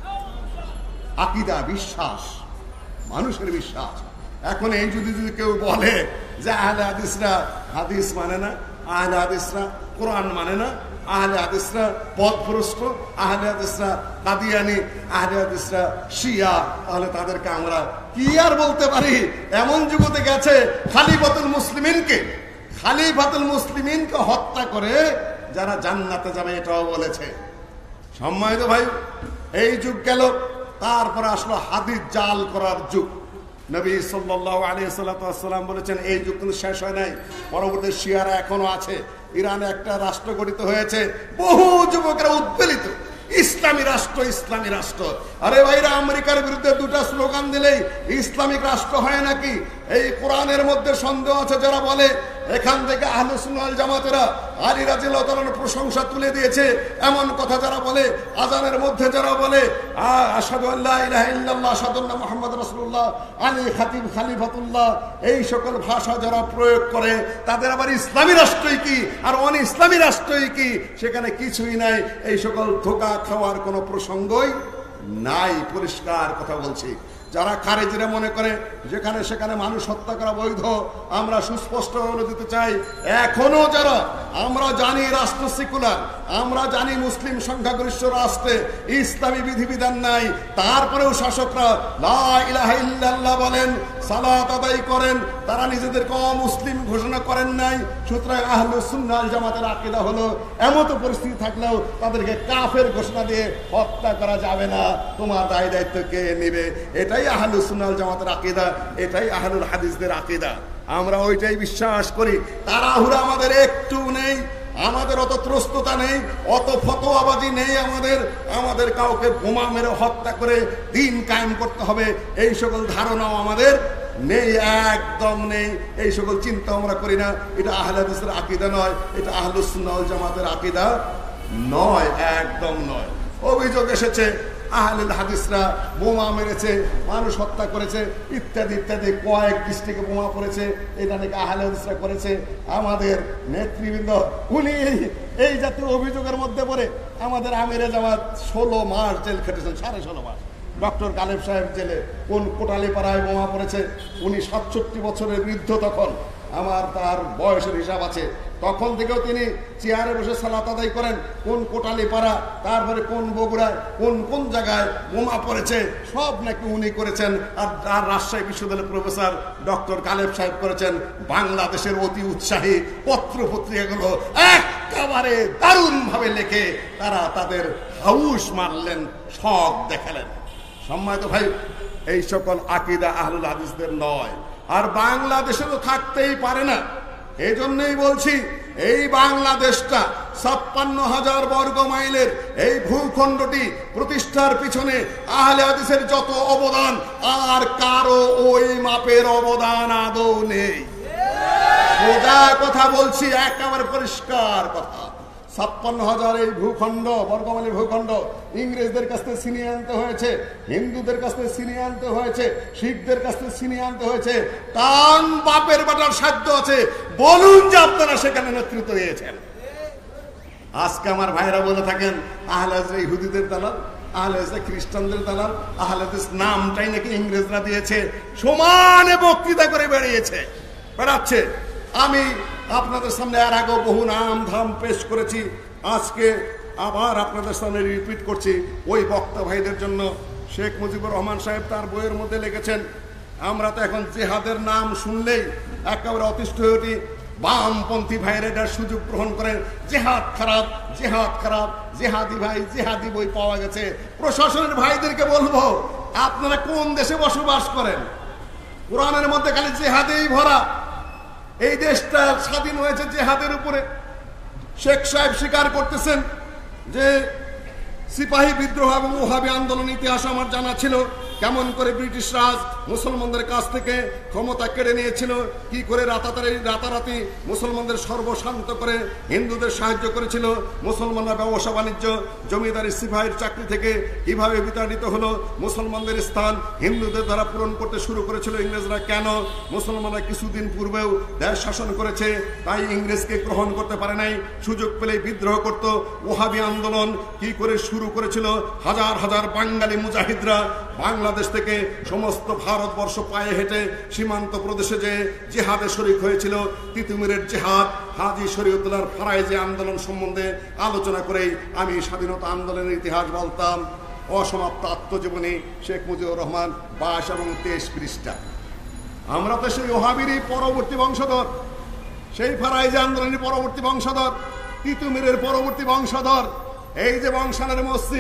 আকীদা, বিশ্বাস, মানুষের বিশ্বাস। এখন এই যদি যদি কেউ বলে যে আহলে হাদিসরা হাদিস মানে না, আহলে হাদিসরা কোরআন মানে না, আহলে হাদিসরা পথভ্রষ্ট, আহলে হাদিসরা কাদিয়ানি, আহলে হাদিসরা শিয়া, তাহলে তাদেরকে আমরা কি আর বলতে পারি? এমন যুগতে গেছে খলিফাতুল মুসলিমিনকে খলিফাতুল মুসলিমিনকে হত্যা করে যারা জান্নাতে যাবে এটাও বলেছে। সম্মানিত ভাই, এই যুগ গেল, তারপরে আসলো হাদিস জাল করার যুগ। নবী সাল্লাল্লাহু আলাইহি ওয়াসাল্লাম বলেছেন এই যুগ কিন্তু শেষ হয় নাই, পরবর্তী শিয়ারা এখনো আছে। ইরানে একটা রাষ্ট্র গঠিত হয়েছে, বহু যুবকেরা উদ্বেলিত, ইসলামী রাষ্ট্র, ইসলামী রাষ্ট্র। আরে ভাইরা, আমেরিকার বিরুদ্ধে দুটা স্লোগান দিলেই ইসলামিক রাষ্ট্র হয় নাকি? এই কোরআনের মধ্যে সন্দেহ আছে যারা বলে এখান থেকে আহলে সুন্নাত ওয়াল জামাতেরা আলী রাদিয়াল্লাহু তাআলার প্রশংসা তুলে দিয়েছে, এমন কথা যারা বলে, আজানের মধ্যে যারা বলে আশহাদু আল্লা ইলাহা ইল্লাল্লাহ আশহাদু আন্না মুহাম্মাদুর রাসূলুল্লাহ, আলী খাতিব খলিফাতুল্লাহ, এই সকল ভাষা যারা প্রয়োগ করে তাদের আবার ইসলামী রাষ্ট্রই কি আর অন ইসলামী রাষ্ট্রই কি? সেখানে কিছুই নাই, এই সকল ধোঁকা খাওয়ার কোনো প্রসঙ্গই নাই। পরিষ্কার কথা বলছি। যারা খারেজিরা মনে করে যেখানে সেখানে মানুষ হত্যা করা বৈধ, আমরা সুস্পষ্ট বলে দিতে চাই, এখনো যারা আমরা জানি রাষ্ট্র সেকুলার, আমরা জানি মুসলিম সংখ্যাগরিষ্ঠ রাষ্ট্রে ইসলামী বিধিবিধান নাই, তারপরেও শাসকরা লা ইলাহা ইল্লাল্লাহ বলেন, সালাত আদায় করেন, তারা নিজেদেরকে অমুসলিম ঘোষণা করেন নাই। সুতরাং আহলুস সুন্নাহ ওয়াল জামাতের আকীদা হলো এমত পরিস্থিতি থাকলেও তাদেরকে কাফের ঘোষণা দিয়ে হত্যা করা যাবে না, তোমার দায় দায়িত্ব কে নেবে? এটাই আহলুস সুন্নাহ ওয়াল জামাতের আকীদা, এটাই আহলুল হাদিসদের আকীদা। আমরা ওইটাই বিশ্বাস করি। তাড়াহুড়া আমাদের একটু নেই, আমাদের অত ত্রস্ততা নেই, অত ফতোয়াবাজি নেই আমাদের। আমাদের কাউকে বোমা মেরে হত্যা করে দিন কায়েম করতে হবে এই সকল ধারণাও আমাদের নেই, একদম নেই। এই সকল চিন্তা আমরা করি না। এটা আহলে হাদিসের আকীদা নয়, এটা আহলুস সুন্নাহ ওয়াল জামাতের আকীদা নয়, একদম নয়। অভিযোগ এসেছে আহলুল হাদিসরা বোমা মেরেছে, মানুষ হত্যা করেছে, ইত্যাদি ইত্যাদি, কয়েক ডিস্ট্রিক্টে বোমা পড়েছে, এটা নাকি আহলুল হাদিসরা করেছে। আমাদের নেতৃবৃন্দ উনি এই জাতীয় অভিযোগের মধ্যে পড়ে আমাদের আমিরে জামাত ষোলো মাস জেল খেটেছেন, সাড়ে ষোলো মাস। ডক্টর গালেব সাহেব জেলে কোন কোটালীপাড়ায় বোমা পড়েছে, উনি সাতষট্টি বছরের বৃদ্ধ তখন, আমার তার বয়সের হিসাব আছে, তখন থেকেও তিনি চেয়ারে বসে সালাত আদায় করেন। কোন কোটালীপাড়া, তারপরে কোন বগুড়ায়, কোন কোন জায়গায় বোমা পড়েছে, সব নাকি উনি করেছেন। আর আর রাজশাহী বিশ্ববিদ্যালয়ের প্রফেসর ডক্টর গালেব সাহেব করেছেন। বাংলাদেশের অতি উৎসাহী পত্র পত্রিকাগুলো একেবারে দারুণ ভাবে লেখে তারা তাদের হাউস মারলেন, শখ দেখালেন। সম্মানিত ভাই, এই সকল আকীদা আহলুল হাদিসদের নয়, আর বাংলাদেশে তো থাকতেই পারে না। এই জন্যই বলছি, এই বাংলাদেশটা ছাপ্পান্ন হাজার বর্গ মাইলের এই ভূখণ্ডটি প্রতিষ্ঠার পিছনে আহলে হাদিসের যত অবদান, আর কারো ওই মাপের অবদান আদৌ নেই। সোজা কথা বলছি, একেবারে পরিষ্কার কথা। ছাপ্পান্ন হাজার এই ভূখণ্ড, বর্গমাইলের ভূখণ্ড ইংরেজদের কাছ থেকে ছিনিয়ে আনতে হয়েছে, হিন্দুদের কাছ থেকে ছিনিয়ে আনতে হয়েছে, শিখদের কাছ থেকে ছিনিয়ে আনতে হয়েছে। কান বাপের বাটার সাধ্য আছে, বলুন যে আপনারা সেখানে নেতৃত্ব দিয়েছেন। আজকে আমার ভাইরা বলে থাকেন আহলে হাদিস ইহুদিদের দালাল, আহলে হাদিস খ্রিস্টানদের দালাল, আহলে হাদিস নামটাই নাকি ইংরেজরা দিয়েছে। সমানে বক্তৃতা করে বেরিয়েছে, বেড়াচ্ছে। আমি আপনাদের সামনে আর আগেও বহু নাম ধাম পেশ করেছি, আজকে আবার আপনাদের সামনে রিপিট করছি ওই বক্তা ভাইদের জন্য। শেখ মুজিবুর রহমান সাহেব তার বইয়ের মধ্যে লিখেছেন, আমরা তো এখন জেহাদের নাম শুনলেই একেবারে অতিষ্ঠ হয়ে উঠি। বামপন্থী ভাইয়ের এটার সুযোগ গ্রহণ করেন, জেহাদ খারাপ, জেহাদ খারাপ, জেহাদি ভাই, জেহাদি বই পাওয়া গেছে। প্রশাসনের ভাইদেরকে বলবো, আপনারা কোন দেশে বসবাস করেন? কোরআনের মধ্যে খালি জেহাদেই ভরা। এই দেশটা স্বাধীন হয়েছে জেহাদের উপরে। শেখ সাহেব স্বীকার করতেছেন যে সিপাহী বিদ্রোহ এবং ওহাবি আন্দোলন ইতিহাস আমার জানা ছিল, কেমন করে ব্রিটিশ রাজ মুসলমানদের কাছ থেকে ক্ষমতা কেড়ে নিয়েছিল, কি করে রাতাতারি রাতারাতি মুসলমানদের সর্বশান্ত করে হিন্দুদের সাহায্য করেছিল, মুসলমানরা ব্যবসা বাণিজ্য জমিদারি সিপাহীর চাকরি থেকে কিভাবে বিতাড়িত হলো, মুসলমানদের স্থান হিন্দুদের দ্বারা পূরণ করতে শুরু করেছিল ইংরেজরা, কেন মুসলমানরা কিছুদিন পূর্বেও দেশ শাসন করেছে তাই ইংরেজকে গ্রহণ করতে পারে নাই, সুযোগ পেলেই বিদ্রোহ করত। ওহাবি আন্দোলন কি করে শুরু করেছিল, হাজার হাজার বাঙালি মুজাহিদরা বাংলাদেশ থেকে সমস্ত ভারতবর্ষ পায়ে হেঁটে সীমান্ত প্রদেশে যে জিহাদে শরীক হয়েছিল। তিতুমিরের জিহাদ, হাজী শরীয়তুল্লাহর ফারাইজি আন্দোলন সম্বন্ধে আলোচনা করেই আমি স্বাধীনতা আন্দোলনের ইতিহাস বলতাম। অসমাপ্ত আত্মজীবনী শেখ মুজিবুর রহমান, বাইশ এবং তেইশ পৃষ্ঠা। আমরা তো সেই ওহাবিরই পরবর্তী বংশধর, সেই ফারাইজি আন্দোলনের পরবর্তী বংশধর, তিতুমিরের পরবর্তী বংশধর। এই যে বংশালের মসজিদ,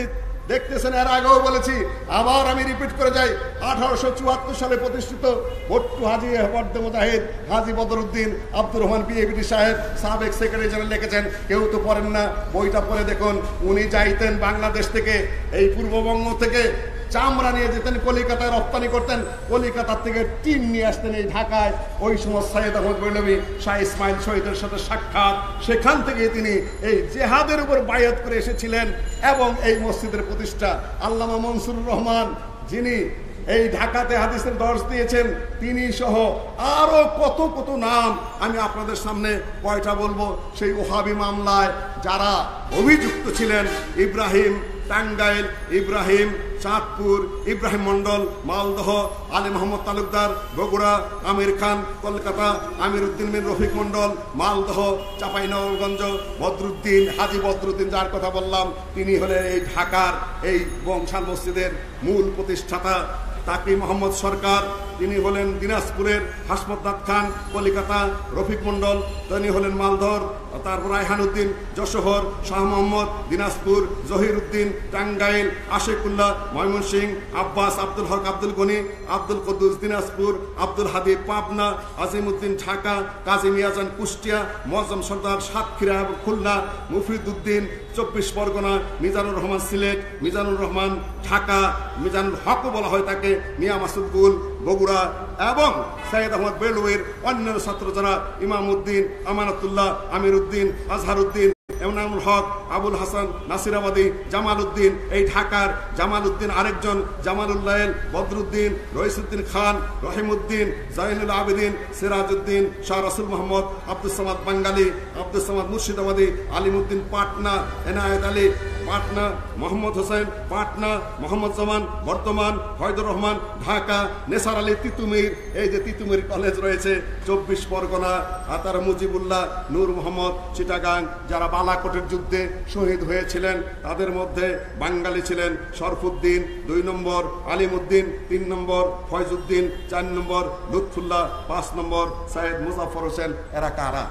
দেখতেছেন, এর আগেও বলেছি, আবার আমি রিপিট করে যাই, আঠারোশো চুয়াত্তর সালে প্রতিষ্ঠিত ভট্টু হাজি বর্দে মুজাহিদ হাজি বদরুদ্দিন আব্দুর রহমান বিএবিটি সাহেব সাবেক সেক্রেটারি জেনারেল লিখেছেন, কেউ তো পড়েন না, বইটা পড়ে দেখুন। উনি যাইতেন বাংলাদেশ থেকে, এই পূর্ববঙ্গ থেকে চামড়া নিয়ে যেতেন, কলিকাতায় রপ্তানি করতেন, কলিকাতার থেকে টিন নিয়ে আসতেন এই ঢাকায়। ওই সময় সৈয়দ আহমদ বেরলভী শাহ ইসমাইল শহীদের সাথে সাক্ষাৎ, সেখান থেকে তিনি এই জেহাদের উপর বায়াত করে এসেছিলেন এবং এই মসজিদের প্রতিষ্ঠা। আল্লামা মনসুরুর রহমান, যিনি এই ঢাকাতে হাদিসের দর্শ দিয়েছেন, তিনি সহ আরো কত কত নাম আমি আপনাদের সামনে কয়টা বলবো। সেই ওহাবি মামলায় যারা অভিযুক্ত ছিলেন, ইব্রাহিম টাঙ্গাইল, ইব্রাহিম চাঁদপুর, ইব্রাহিম মন্ডল মালদহ, আলী মোহাম্মদ তালুকদার বগুড়া, আমির খান কলকাতা, আমির উদ্দিন বিন রফিক মন্ডল মালদহ, চাঁপাইনবাবগঞ্জ, বদরুদ্দিন হাজি বদরুদ্দিন যার কথা বললাম, তিনি হলেন এই ঢাকার এই বংশাল মসজিদের মূল প্রতিষ্ঠাতা। তাকি মোহাম্মদ সরকার, তিনি হলেন দিনাজপুরের, হাসমতনাথ খান কলিকাতা, রফিক মন্ডল তিনি হলেন মালদহর, তারপর রায়হান উদ্দিন যশোহর, শাহ মোহাম্মদ দিনাজপুর, জহির উদ্দিন টাঙ্গাইল, আশেকুল্লাহ ময়মনসিংহ, আব্বাস আব্দুল হক আব্দুল গনি, আব্দুল কদ্দুস দিনাজপুর, আব্দুল হাদি পাবনা, আজিম উদ্দিন ঢাকা, কাজী মিয়াজান কুষ্টিয়া, মোয়াজ্জম সর্দার সাতক্ষীরা এবং খুলনা, মুফিদ উদ্দিন চব্বিশ পরগনা, মিজানুর রহমান সিলেট, মিজানুর রহমান ঢাকা, মিজানুল হকও বলা হয় তাকে, মিয়া মাসুদ গুল বগুড়া এবং সৈয়দ আহমদ বেলুয়ের অন্যান্য ছাত্র যারা ইমাম উদ্দিন, আমানতুল্লাহ, আমির উদ্দিন, আজহার উদ্দিন, এমনামুল হক, আবুল হাসান নাসিরাবাদী, জামাল উদ্দিন এই ঢাকার, জামাল উদ্দিন আরেকজন, জামালুল্লাহ বদরুদ্দিন, রইসুদ্দিন খান, রহিমউদ্দিন, জাইনুল আবেদিন, সিরাজউদ্দিন, শাহ রাসুল মোহাম্মদ, আব্দুল সামাদ বাঙ্গালী, আব্দুল সামাদ মুর্শিদাবাদী, আলিমউদ্দিন পাটনা, এনায়েত আলী পাটনা, মোহাম্মদ হোসেন পাটনা, মোহাম্মদ জামান বর্তমান, ফয়দুর রহমান ঢাকা, নেসার আলী তিতুমির, এই যে তিতুমির কলেজ রয়েছে চব্বিশ পরগনা, আতার মুজিবুল্লাহ, নূর মোহাম্মদ চিটাগাং, যারা বালাকোটের যুদ্ধে শহীদ হয়েছিলেন তাদের মধ্যে বাঙালি ছিলেন শরফুদ্দিন দুই নম্বর, আলিমউদ্দিন তিন নম্বর, ফয়জুদ্দিন চার নম্বর, লুৎফুল্লাহ পাঁচ নম্বর, সৈয়দ মুজাফর হোসেন। এরা কারা?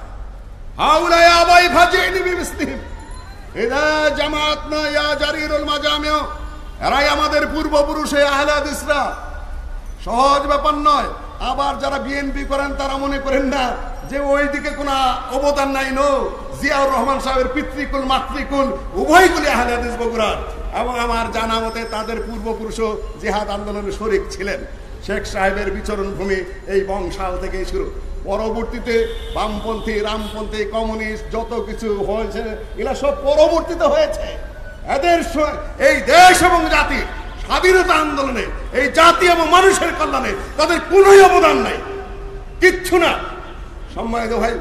হাউলাই আবাই ভাজিনি বিমিসলিম ইদা জামাতনা ইয়া জারিরুল মাজামিউ, এরাই আমাদের পূর্বপুরুষ আহলে হাদিসরা। সহজ ব্যাপার নয়। আবার যারা বিএনপি করেন তারা মনে করেন না যে ওই দিকে কোনো অবদান নাই। নো, জিয়াউর রহমান সাহেবের পিতৃকুল মাতৃকুল উভয়গুলি আহলে হাদিস বগুড়ার, এবং আমার জানা মতে তাদের পূর্বপুরুষও জিহাদ আন্দোলনে শরিক ছিলেন। শেখ সাহেবের বিচরণ ভূমি এই বংশাল থেকেই শুরু। পরবর্তীতে বামপন্থী, রামপন্থী, কমিউনিস্ট যত কিছু হয়েছে এগুলা সব পরবর্তীতে হয়েছে। এদের এই দেশ এবং জাতি স্বাধীনতা আন্দোলনে, এই জাতি এবং মানুষের কল্যাণে তাদের কোনো অবদান নাই, কিচ্ছু না। সম্মানিত ভাই,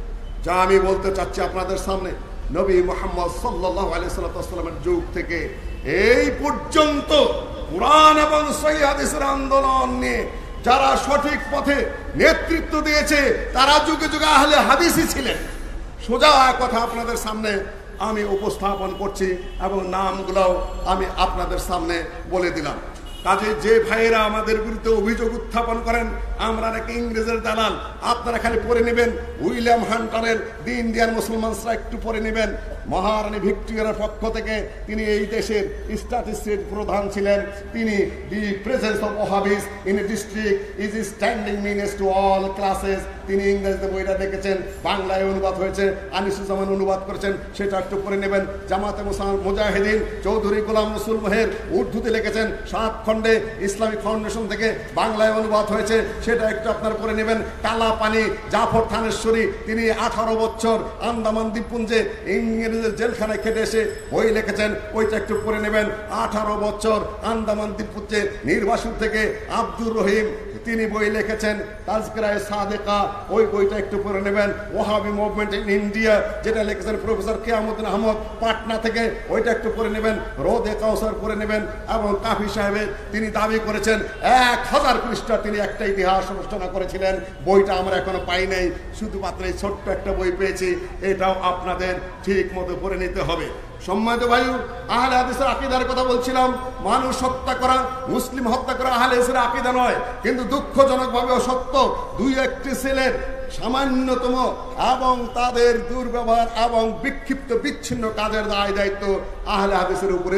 যা আমি বলতে চাচ্ছি আপনাদের সামনে, নবী মুহাম্মদ সাল্লাল্লাহু আলাইহি ওয়াসাল্লামের যুগ থেকে এই পর্যন্ত কুরআন এবং সহিহ হাদিসের আন্দোলন নিয়ে যারা সঠিক পথে নেতৃত্ব দিয়েছে তারা যুগে যুগে আহলে হাদিসই ছিলেন। সোজা কথা আপনাদের সামনে আমি উপস্থাপন করছি এবং নামগুলোও আমি আপনাদের সামনে বলে দিলাম। কাজে যে ভাইয়েরা আমাদের বিরুদ্ধে অভিযোগ উত্থাপন করেন আমরা নাকি ইংরেজের দালাল, আপনারা খালি পড়ে নেবেন উইলিয়াম হান্টারের দি ইন্ডিয়ান মুসলমানসরা, একটু পড়ে নেবেন। মহারানী ভিক্টোরিয়ার পক্ষ থেকে তিনি এই দেশের স্ট্যাটিস্টিক প্রধান ছিলেন। তিনি the presence of Wahabis in a district is standing menace to all classes. তিনি ইংরেজিতে বইটা দেখেছেন, বাংলায় অনুবাদ হয়েছে, আনিসুজ্জামান অনুবাদ করেছেন, সেটা একটু পড়ে নেবেন। জামাতে মুজাহিদিন চৌধুরী গোলাম রসুল মেহের উর্দুতে লিখেছেন, সাত খণ্ডে ইসলামিক ফাউন্ডেশন থেকে বাংলায় অনুবাদ হয়েছে, সেটা একটু আপনার পড়ে নেবেন। কালা পানি জাফর থানেশ্বরী, তিনি আঠারো বছর আন্দামান দ্বীপপুঞ্জে ইংরেজের জেলখানায় খেটে এসে বই লিখেছেন, ওইটা একটু পড়ে নেবেন। আঠারো বছর আন্দামান দ্বীপপুঞ্জে নির্বাসন থেকে আব্দুর রহিম তিনি বই লিখেছেন তাজকিরায়ে সাদেকা, ওই বইটা একটু পড়ে নেবেন। ওয়াহাবি মুভমেন্ট ইন ইন্ডিয়া যেটা লিখেছেন প্রফেসর কিয়ামুদ্দিন আহমদ পাটনা থেকে, ওইটা একটু পড়ে নেবেন। রোদে কাউসার পড়ে নেবেন। এবং কাফি সাহেবের তিনি দাবি করেছেন এক হাজার পৃষ্ঠা তিনি একটা ইতিহাস রচনা করেছিলেন, বইটা আমরা এখনো পাই নাই, শুধুমাত্র এই ছোট্ট একটা বই পেয়েছি। এটাও আপনাদের ঠিক মতো পড়ে নিতে হবে। সম্মানিত ভাইও, আহলে হাদিসের আকীদার কথা বলছিলাম। মানুষ হত্যা করা, মুসলিম হত্যা করা আহলে হাদিসের আকীদা নয়, কিন্তু দুঃখজনকভাবে সত্য দুই একটি ছেলের সামান্যতম এবং তাদের দুর্ব্যবহার এবং বিক্ষিপ্ত বিচ্ছিন্ন কাজের দায় দায়িত্ব আহলে হাদিসের উপরে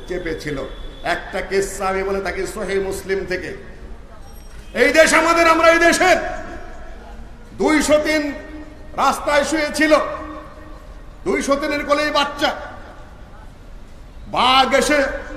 চেপেছিল। একটা কিসসা আমি বলে থাকি সহিহ মুসলিম থেকে। এই দেশ আমাদের, আমরা এই দেশের দুই সতীন রাস্তায় শুয়েছিল, দুই সতীনের কোলেই বাচ্চা। বাঘ এসে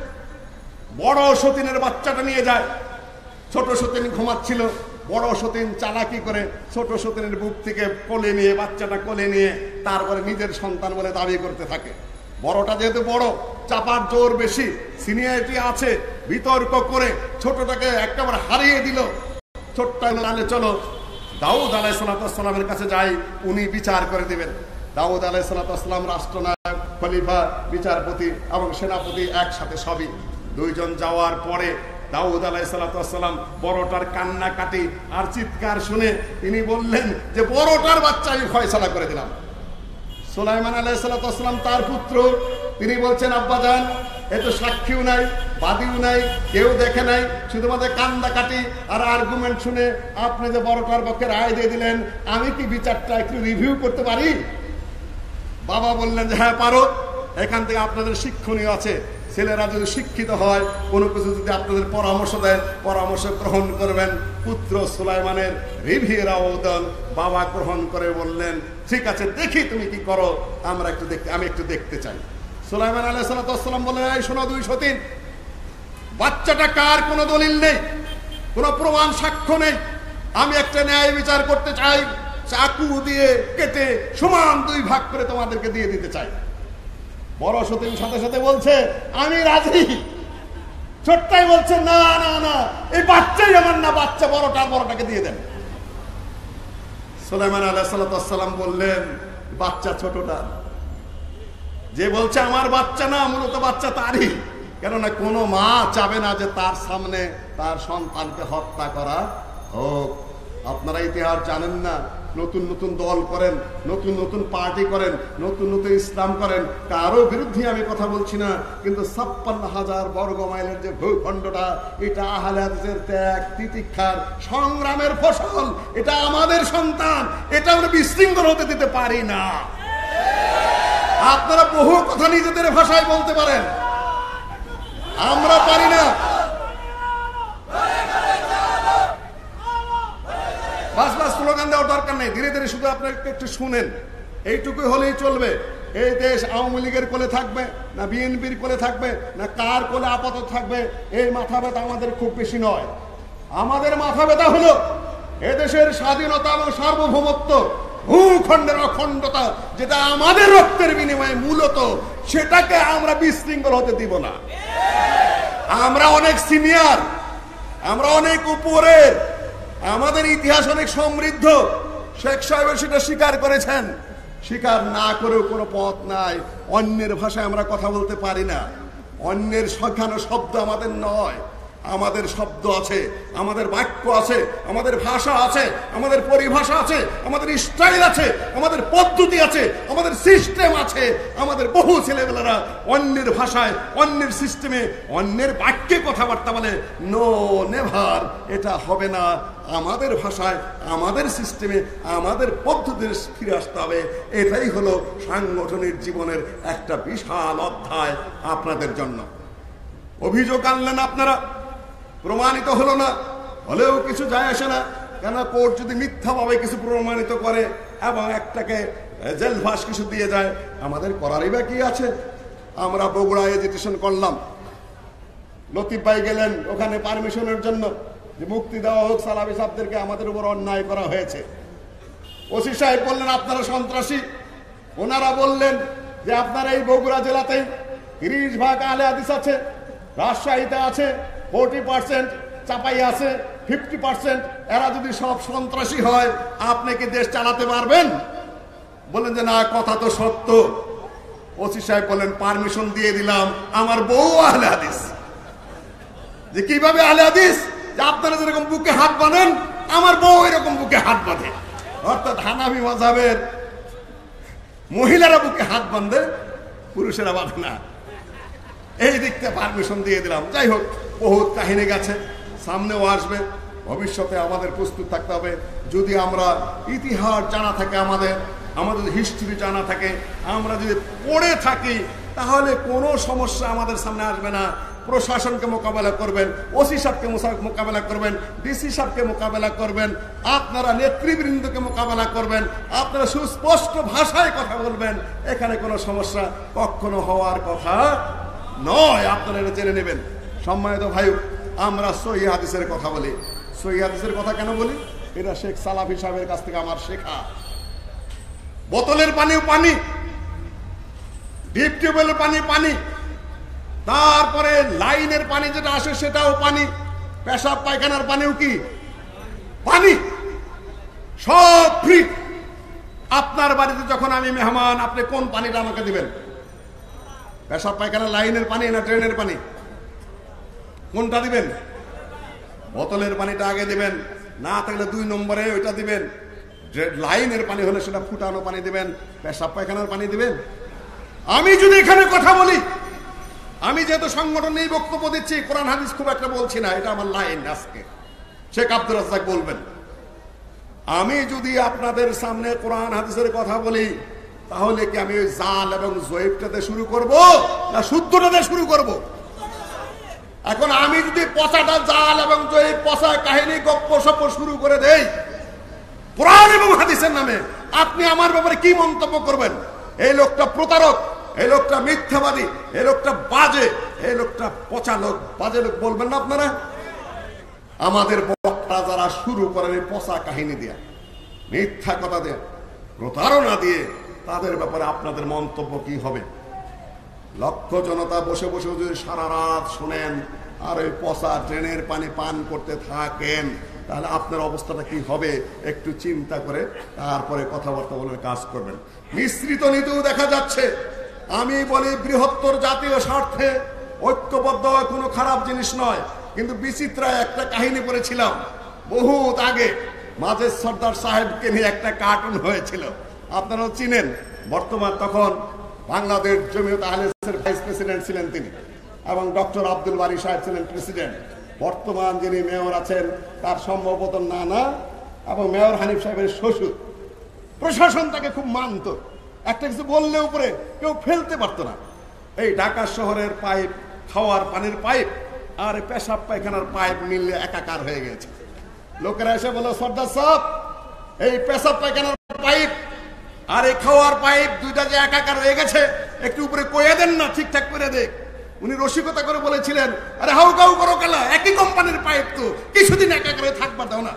বড় সতীনের বাচ্চাটা নিয়ে যায়। ছোট সতীন ঘুমাচ্ছিল, বড় সতীন চালাকি করে ছোট সতীনের বুক থেকে কোলে নিয়ে বাচ্চাটা কোলে নিয়ে তারপরে নিজের সন্তান বলে দাবি করতে থাকে। বড়টা যেহেতু বড়, চাপার জোর বেশি, সিনিয়রিটি আছে, বিতর্ক করে ছোটটাকে একেবারে হারিয়ে দিল। ছোট্টা চলো দাউদ আলাইহিস সালামের কাছে যাই, উনি বিচার করে দিবেন। দাউদ আলাইহিস সালাম রাষ্ট্রনায়ক, খলিফা, বিচারপতি এবং সেনাপতি একসাথে সবই। দুইজন যাওয়ার পরে দাউদ আলাইহিস সালাম বড়টার কান্নাকাটি আর চিৎকার শুনে তিনি বললেন যে বড়টার বাচ্চা আমি ফয়সালা করে দিলাম। সুলাইমান আলাইহিস সালাম তার পুত্র, তিনি বলছেন আব্বাজান এ তো সাক্ষীও নাই, বাদীও নাই, কেউ দেখে নাই, শুধুমাত্র কান্দাকাটি আর আর্গুমেন্ট শুনে আপনি যে বড়টার পক্ষে রায় দিয়ে দিলেন, আমি কি বিচারটা একটু রিভিউ করতে পারি? বাবা বললেন যে হ্যাঁ পারো, এখান থেকে আপনাদের শিক্ষণীয় আছে। ছেলেরা যদি শিক্ষিত হয়, কোনো কিছু যদি আপনাদের পরামর্শ দেয়, পরামর্শ গ্রহণ করবেন। পুত্র সুলাইমানের রিভিউর আবেদন বাবা গ্রহণ করে বললেন ঠিক আছে, দেখি তুমি কি করো, আমরা একটু দেখতে আমি একটু দেখতে চাই। সুলাইমান আলাইহিস সালাম বললেন এই শোনো দুই সতীন, বাচ্চাটা কার কোনো দলিল নেই, কোনো প্রমাণ সাক্ষ্য নেই, আমি একটা ন্যায় বিচার করতে চাই, চাকু দিয়ে কেটে সমান দুই ভাগ করে তোমাদেরকে দিয়ে দিতে চাই। বড় সতীন সাথে সাথে বলছে আমি রাজি। ছোট্টাই বলছে না না না, এই বাচ্চাই আমার না, বাচ্চা বড়টা, বড়টাকে দিয়ে দেন। সুলাইমান আলাইহিস সালাম বললেন বাচ্চা ছোটটা। যে বলছে আমার বাচ্চা না, মূলত বাচ্চা তারই, কেননা কোনো মা চাবে না যে তার সামনে তার সন্তানকে হত্যা করা হোক। আপনারা ইতিহাস জানেন না, নতুন নতুন দল করেন, নতুন নতুন পার্টি করেন, নতুন নতুন ইসলাম করেন, কারো বিরুদ্ধে আমি কথা বলছি না, কিন্তু ছাপ্পান্ন হাজার বর্গ মাইলের যে ভূখণ্ডটা, এটা আহলে হাদিসের ত্যাগ তিতিক্ষার সংগ্রামের ফসল, এটা আমাদের সন্তান, এটা আমরা বিশৃঙ্খল হতে দিতে পারি না। আপনারা বহু কথা নিজেদের ভাষায় বলতে পারেন, আমরা পারি না। বাস বাস স্লোগান দেওয়ার দরকার নেই, ধীরে ধীরে শুধু আপনারা একটু শুনেন, এইটুকুই হলেই চলবে। এই দেশ আওয়ামী লীগের কোলে থাকবে না বিএনপির কোলে থাকবে না কার কোলে আপাতত থাকবে, এই মাথা ব্যথা আমাদের খুব বেশি নয়। আমাদের মাথা ব্যথা হলো এদেশের স্বাধীনতা এবং সার্বভৌমত্ব, ভূখণ্ডের অখণ্ডতা, যেটা আমাদের রক্তের বিনিময়ে মূলত, সেটাকে আমরা বিশৃঙ্খল হতে দিব না। আমরা অনেক সিনিয়র, আমরা অনেক উপরে, আমাদের ইতিহাস অনেক সমৃদ্ধ। শেখ সাহেব সেটা স্বীকার করেছেন, স্বীকার না করেও কোনো পথ নাই। অন্যের ভাষায় আমরা কথা বলতে পারি না, অন্যের শেখানো শব্দ আমাদের নয়, আমাদের শব্দ আছে, আমাদের বাক্য আছে, আমাদের ভাষা আছে, আমাদের পরিভাষা আছে, আমাদের স্টাইল আছে, আমাদের পদ্ধতি আছে, আমাদের সিস্টেম আছে। আমাদের বহু ছেলেবেলারা অন্যের ভাষায়, অন্যের সিস্টেমে, অন্যের বাক্যে কথাবার্তা বলে। নো নেভার, এটা হবে না। আমাদের ভাষায়, আমাদের সিস্টেমে, আমাদের পদ্ধতিতে ফিরে আসতে হবে। এটাই হলো সাংগঠনিক জীবনের একটা বিশাল অধ্যায় আপনাদের জন্য। অভিযোগ আনলেন আপনারা, প্রমাণিত হলো না, হলেও কিছু যায় আসে না, কেন কোর্ট যদি মিথ্যাভাবে কিছু প্রমাণিত করে এবং একটাকে জেলভাস কিছু দিয়ে যায়, আমাদের করারই বা কি আছে? আমরা বগুড়ায় এজিটেশন করলাম, লতিফ ভাই গেলেন ওখানে পারমিশনের জন্য যে মুক্তি দেওয়া হোক সালাফি সাহেবদেরকে, আমাদের উপর অন্যায় করা হয়েছে। ওসি সাহেব বললেন আপনারা সন্ত্রাসী। ওনারা বললেন যে আপনার এই বগুড়া জেলাতে তিরিশ ভাগ আহলে হাদিস আছে, রাজশাহীতে আছে ফোরটি পার্সেন্ট, চাপাই আছে ফিফটি পার্সেন্ট, এরা যদি সব সন্ত্রাসী হয় আপনি কি দেশ চালাতে পারবেন? বললেন যে না, কথা তো সত্য। ওসি সাহেব বললেন পারমিশন দিয়ে দিলাম, আমার বউ আহলে হাদিস। যে কিভাবে আহলে হাদিস? যে আপনারা যেরকম বুকে হাত বাঁধেন, আমার বউ এরকম বুকে হাত বাঁধে। অর্থাৎ হানাফি মাযহাবের মহিলারা বুকে হাত বাঁধে, পুরুষেরা বাঁধে না। এই দিকটা পারমিশন দিয়ে দিলাম। যাই হোক, বহুত কাহিনী গেছে, সামনেও আসবে। ভবিষ্যতে আমাদের প্রস্তুত থাকতে হবে। যদি আমরা ইতিহাস জানা থাকে, আমাদের আমাদের হিস্ট্রি জানা থাকে, আমরা যদি পড়ে থাকি, তাহলে কোনো সমস্যা আমাদের সামনে আসবে না। প্রশাসনকে মোকাবেলা করবেন, ওসি সাহেবকে মোকাবেলা করবেন, ডিসি সাহেবকে মোকাবেলা করবেন, আপনারা নেতৃবৃন্দকে মোকাবেলা করবেন, আপনারা সুস্পষ্ট ভাষায় কথা বলবেন। এখানে কোনো সমস্যা কখনো হওয়ার কথা নয়, আপনারা এটা জেনে নেবেন। সম্মানিত ভাই, আমরা সহিহ হাদিসের কথা বলি। সহিহ হাদিসের কথা কেন বলি? এটা শেখ সালাফি সাহেবের কাছ থেকে আমার শেখা। বোতলের পানিও পানি, ডিপ টিউবওয়েলের পানি পানি, তারপরে লাইনের পানি যেটা আসে সেটাও পানি, পেশাব পায়খানার পানিও কি পানি, সব ফ্রি। আপনার বাড়িতে যখন আমি মেহমান, আপনি কোন পানিটা আমাকে দিবেন? পেশাব পায়খানা লাইনের পানি না ট্রেনের পানি? কোনটা দিবেন? বোতলের পানিটা আগে দিবেন, না থাকলে দুই নম্বরে ওইটা দিবেন। লাইনের পানি হলে সেটা ফুটানো পানি দিবেন, পেশাব পায়খানার পানি দিবেন। আমি যদি এখানে কথা বলি, আমি যেহেতু সংগঠন নিয়ে বক্তব্য দিচ্ছি, কোরআন হাদিস খুব একটা বলছি না, এটা আমার লাইন। আজকে শেখ আব্দুর রাজ্জাক বলবেন। আমি যদি আপনাদের সামনে কোরআন হাদিসের কথা বলি, তাহলে কি আমি ওই জাল এবং জয়ীবটাতে শুরু করব না শুদ্ধটাতে শুরু করব? এখন আমি যদি পচাটা জাল এবং জয়ীব পচা কাহিনী গপ্প সপ্প শুরু করে দেই কোরআন এবং হাদিসের নামে, আপনি আমার ব্যাপারে কি মন্তব্য করবেন? এই লোকটা প্রতারক, এই লোকটা মিথ্যাবাদী, এই লোকটা বাজে, এই লোকটা পচা লোক, বাজে লোক বলবেন না আপনারা? আমাদের বক্তা যারা শুরু করেন এই পচা কাহিনী দিয়ে, মিথ্যা কথা দিয়ে, প্রতারণা দিয়ে, তাদের ব্যাপারে আপনাদের মন্তব্য কি হবে? লক্ষ জনতা বসে বসে যদি সারা রাত শুনেন আর ওই পচা ট্রেনের পানি পান করতে থাকেন, তাহলে আপনার অবস্থাটা কি হবে? একটু চিন্তা করে তারপরে কথাবার্তা বলে কাজ করবেন। মিশ্রিত নীতিও দেখা যাচ্ছে। আমি বলি বৃহত্তর জাতীয় স্বার্থে ঐক্যবদ্ধ কোনো খারাপ জিনিস নয়, কিন্তু বিচিত্রায় একটা কাহিনী পড়েছিলাম বহুত আগে, মাজেদ সর্দার সাহেবকে নিয়ে একটা কার্টুন হয়েছিল, আপনারাও চিনেন। বর্তমান তখন বাংলাদেশ জমিয়ত আহলে হাদিসের ভাইস প্রেসিডেন্ট ছিলেন তিনি, এবং ডক্টর আব্দুল বারী সাহেব ছিলেন প্রেসিডেন্ট। বর্তমান যিনি মেয়র আছেন তার সম্ভবত নানা এবং মেয়র হানিফ সাহেবের শ্বশুর। প্রশাসন তাকে খুব মানত, একটা কিছু বললে উপরে কেউ ফেলতে পারতো না। এই ঢাকা শহরের পাইপ, খাওয়ার পানির পাইপ আর পেশাব পায়খানার পাইপ মিললে একাকার হয়ে গেছে। লোকেরা এসে বলো, সর্দার সাহেব এই পেশাব পায়খানার পাইপ আর এই খাওয়ার পাইপ দুইটা যে একাকার হয়ে গেছে, একটু উপরে কয়ে দেন না, ঠিকঠাক করে দেখ। উনি রসিকতা করে বলেছিলেন, আরে হাউ কাউ করো কেলা, একই কোম্পানির পাইপ তো, কিছুদিন একাকারে থাকবার দাও না।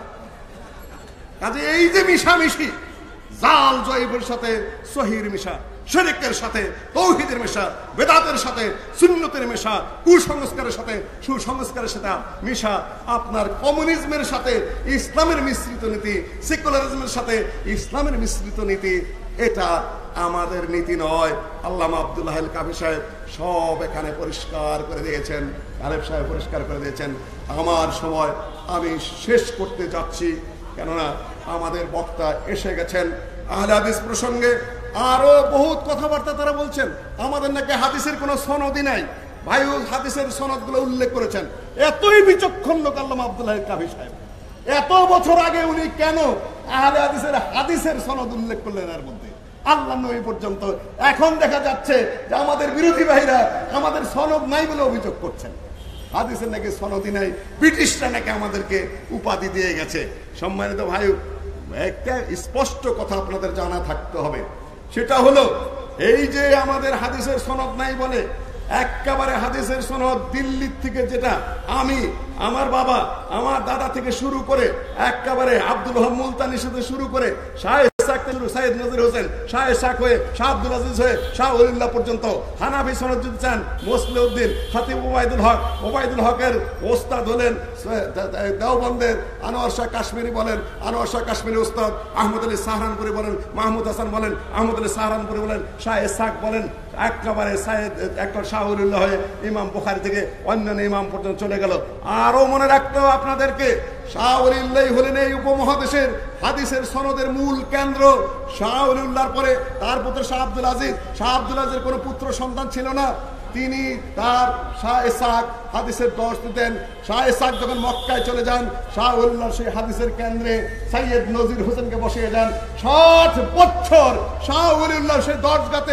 কাজে এই যে মিশামিশি, জাল জয়ীবের সাথে সহির মিশা, শিরকের সাথে তৌহিদের মিশা, বেদাতের সাথে সুন্নতের মিশা, কুসংস্কারের সাথে সুসংস্কারের সাথে মিশা, আপনার কমিউনিজমের সাথে ইসলামের মিশ্রিত নীতি, সেকুলারিজমের সাথে ইসলামের মিশ্রিত নীতি, এটা আমাদের নীতি নয়। আল্লামা আব্দুল্লাহ আল কাফি সাহেব সব এখানে পরিষ্কার করে দিয়েছেন, আলেফ সাহেব পরিষ্কার করে দিয়েছেন। আমার সময় আমি শেষ করতে যাচ্ছি, কেননা আমাদের বক্তা এসে গেছেন। আহলে হাদিস প্রসঙ্গে আরো বহুত কথাবার্তা তারা বলছেন, আমাদের নাকি হাদিসের কোনো সনদই নাই। ভাই হাদিসের সনদগুলো উল্লেখ করেছেন। এতই বিচক্ষণ লোক আল্লামা আব্দুল্লাহ আল কাফি সাহেব, এত বছর আগে উনি কেন আহলে হাদিসের হাদিসের সনদ উল্লেখ করলেন এর মধ্যে? আল্লাহ নবী পর্যন্ত এখন দেখা যাচ্ছে যে আমাদের বিরোধী ভাইরা আমাদের সনদ নাই বলে অভিযোগ করছেন। হাদিসের নাকি সনদই নাই, ব্রিটিশরা নাকি আমাদেরকে উপাধি দিয়ে গেছে। সম্মানিত ভাই, একটা স্পষ্ট কথা আপনাদের জানা থাকতে হবে, সেটা হলো এই যে আমাদের হাদিসের সনদ নাই বলে একেবারে হাদিসের সনদ দিল্লির থেকে, যেটা আমি, আমার বাবা, আমার দাদা থেকে শুরু করে একেবারে আব্দুল ওহাব মুলতানির সাথে শুরু করে শাহ সাইয়েদ নজির হোসেন, শাহ ইসহাক হয়ে শাহ আব্দুল আজিজ হয়ে শাহ ওলিল্লাহ পর্যন্ত, হানাফি সনদ যদি চান মোসলেউদ্দিন খতিব ওবায়দুল হক, ওবায়দুল হকের ওস্তাদ হলেন দেওবন্দের আনোয়ার শাহ কাশ্মীরি বলেন, আনোয়ার শাহ কাশ্মীরি ওস্তাদ, আহমদ আলী সাহারানপুরি বলেন, মাহমুদ হাসান বলেন, আহমদ আলী সাহারানপুরি বলেন, শাহ ইসহাক বলেন, একেবারে সাইয়েদ একটা শাহ ওলিল্লাহ হয়ে ইমাম বুখারী থেকে অন্যান্য ইমাম পর্যন্ত চলে গেল। আরো মনে রাখতে হবে আপনাদেরকে, শাহ ওলিল্লাহ হলেন এই উপমহাদেশের হাদিসের সনদের মূল কেন্দ্র। শাহ ওলিউল্লাহর পরে তার পুত্র শাহ আব্দুল আজিজ, শাহ আব্দুল আজিজের কোনো পুত্র সন্তান ছিল না, তিনি তার শাহ ইসহাক হাদিসের দর্শ দিতেন। শাহ ইসহাক যখন মক্কায় চলে যান, শাহ ওলিউল্লাহ সেই হাদিসের কেন্দ্রে সৈয়দ নজির হোসেনকে বসিয়ে যান। ষাট বছর শাহ ওলিউল্লাহ সেই দর্শগাতে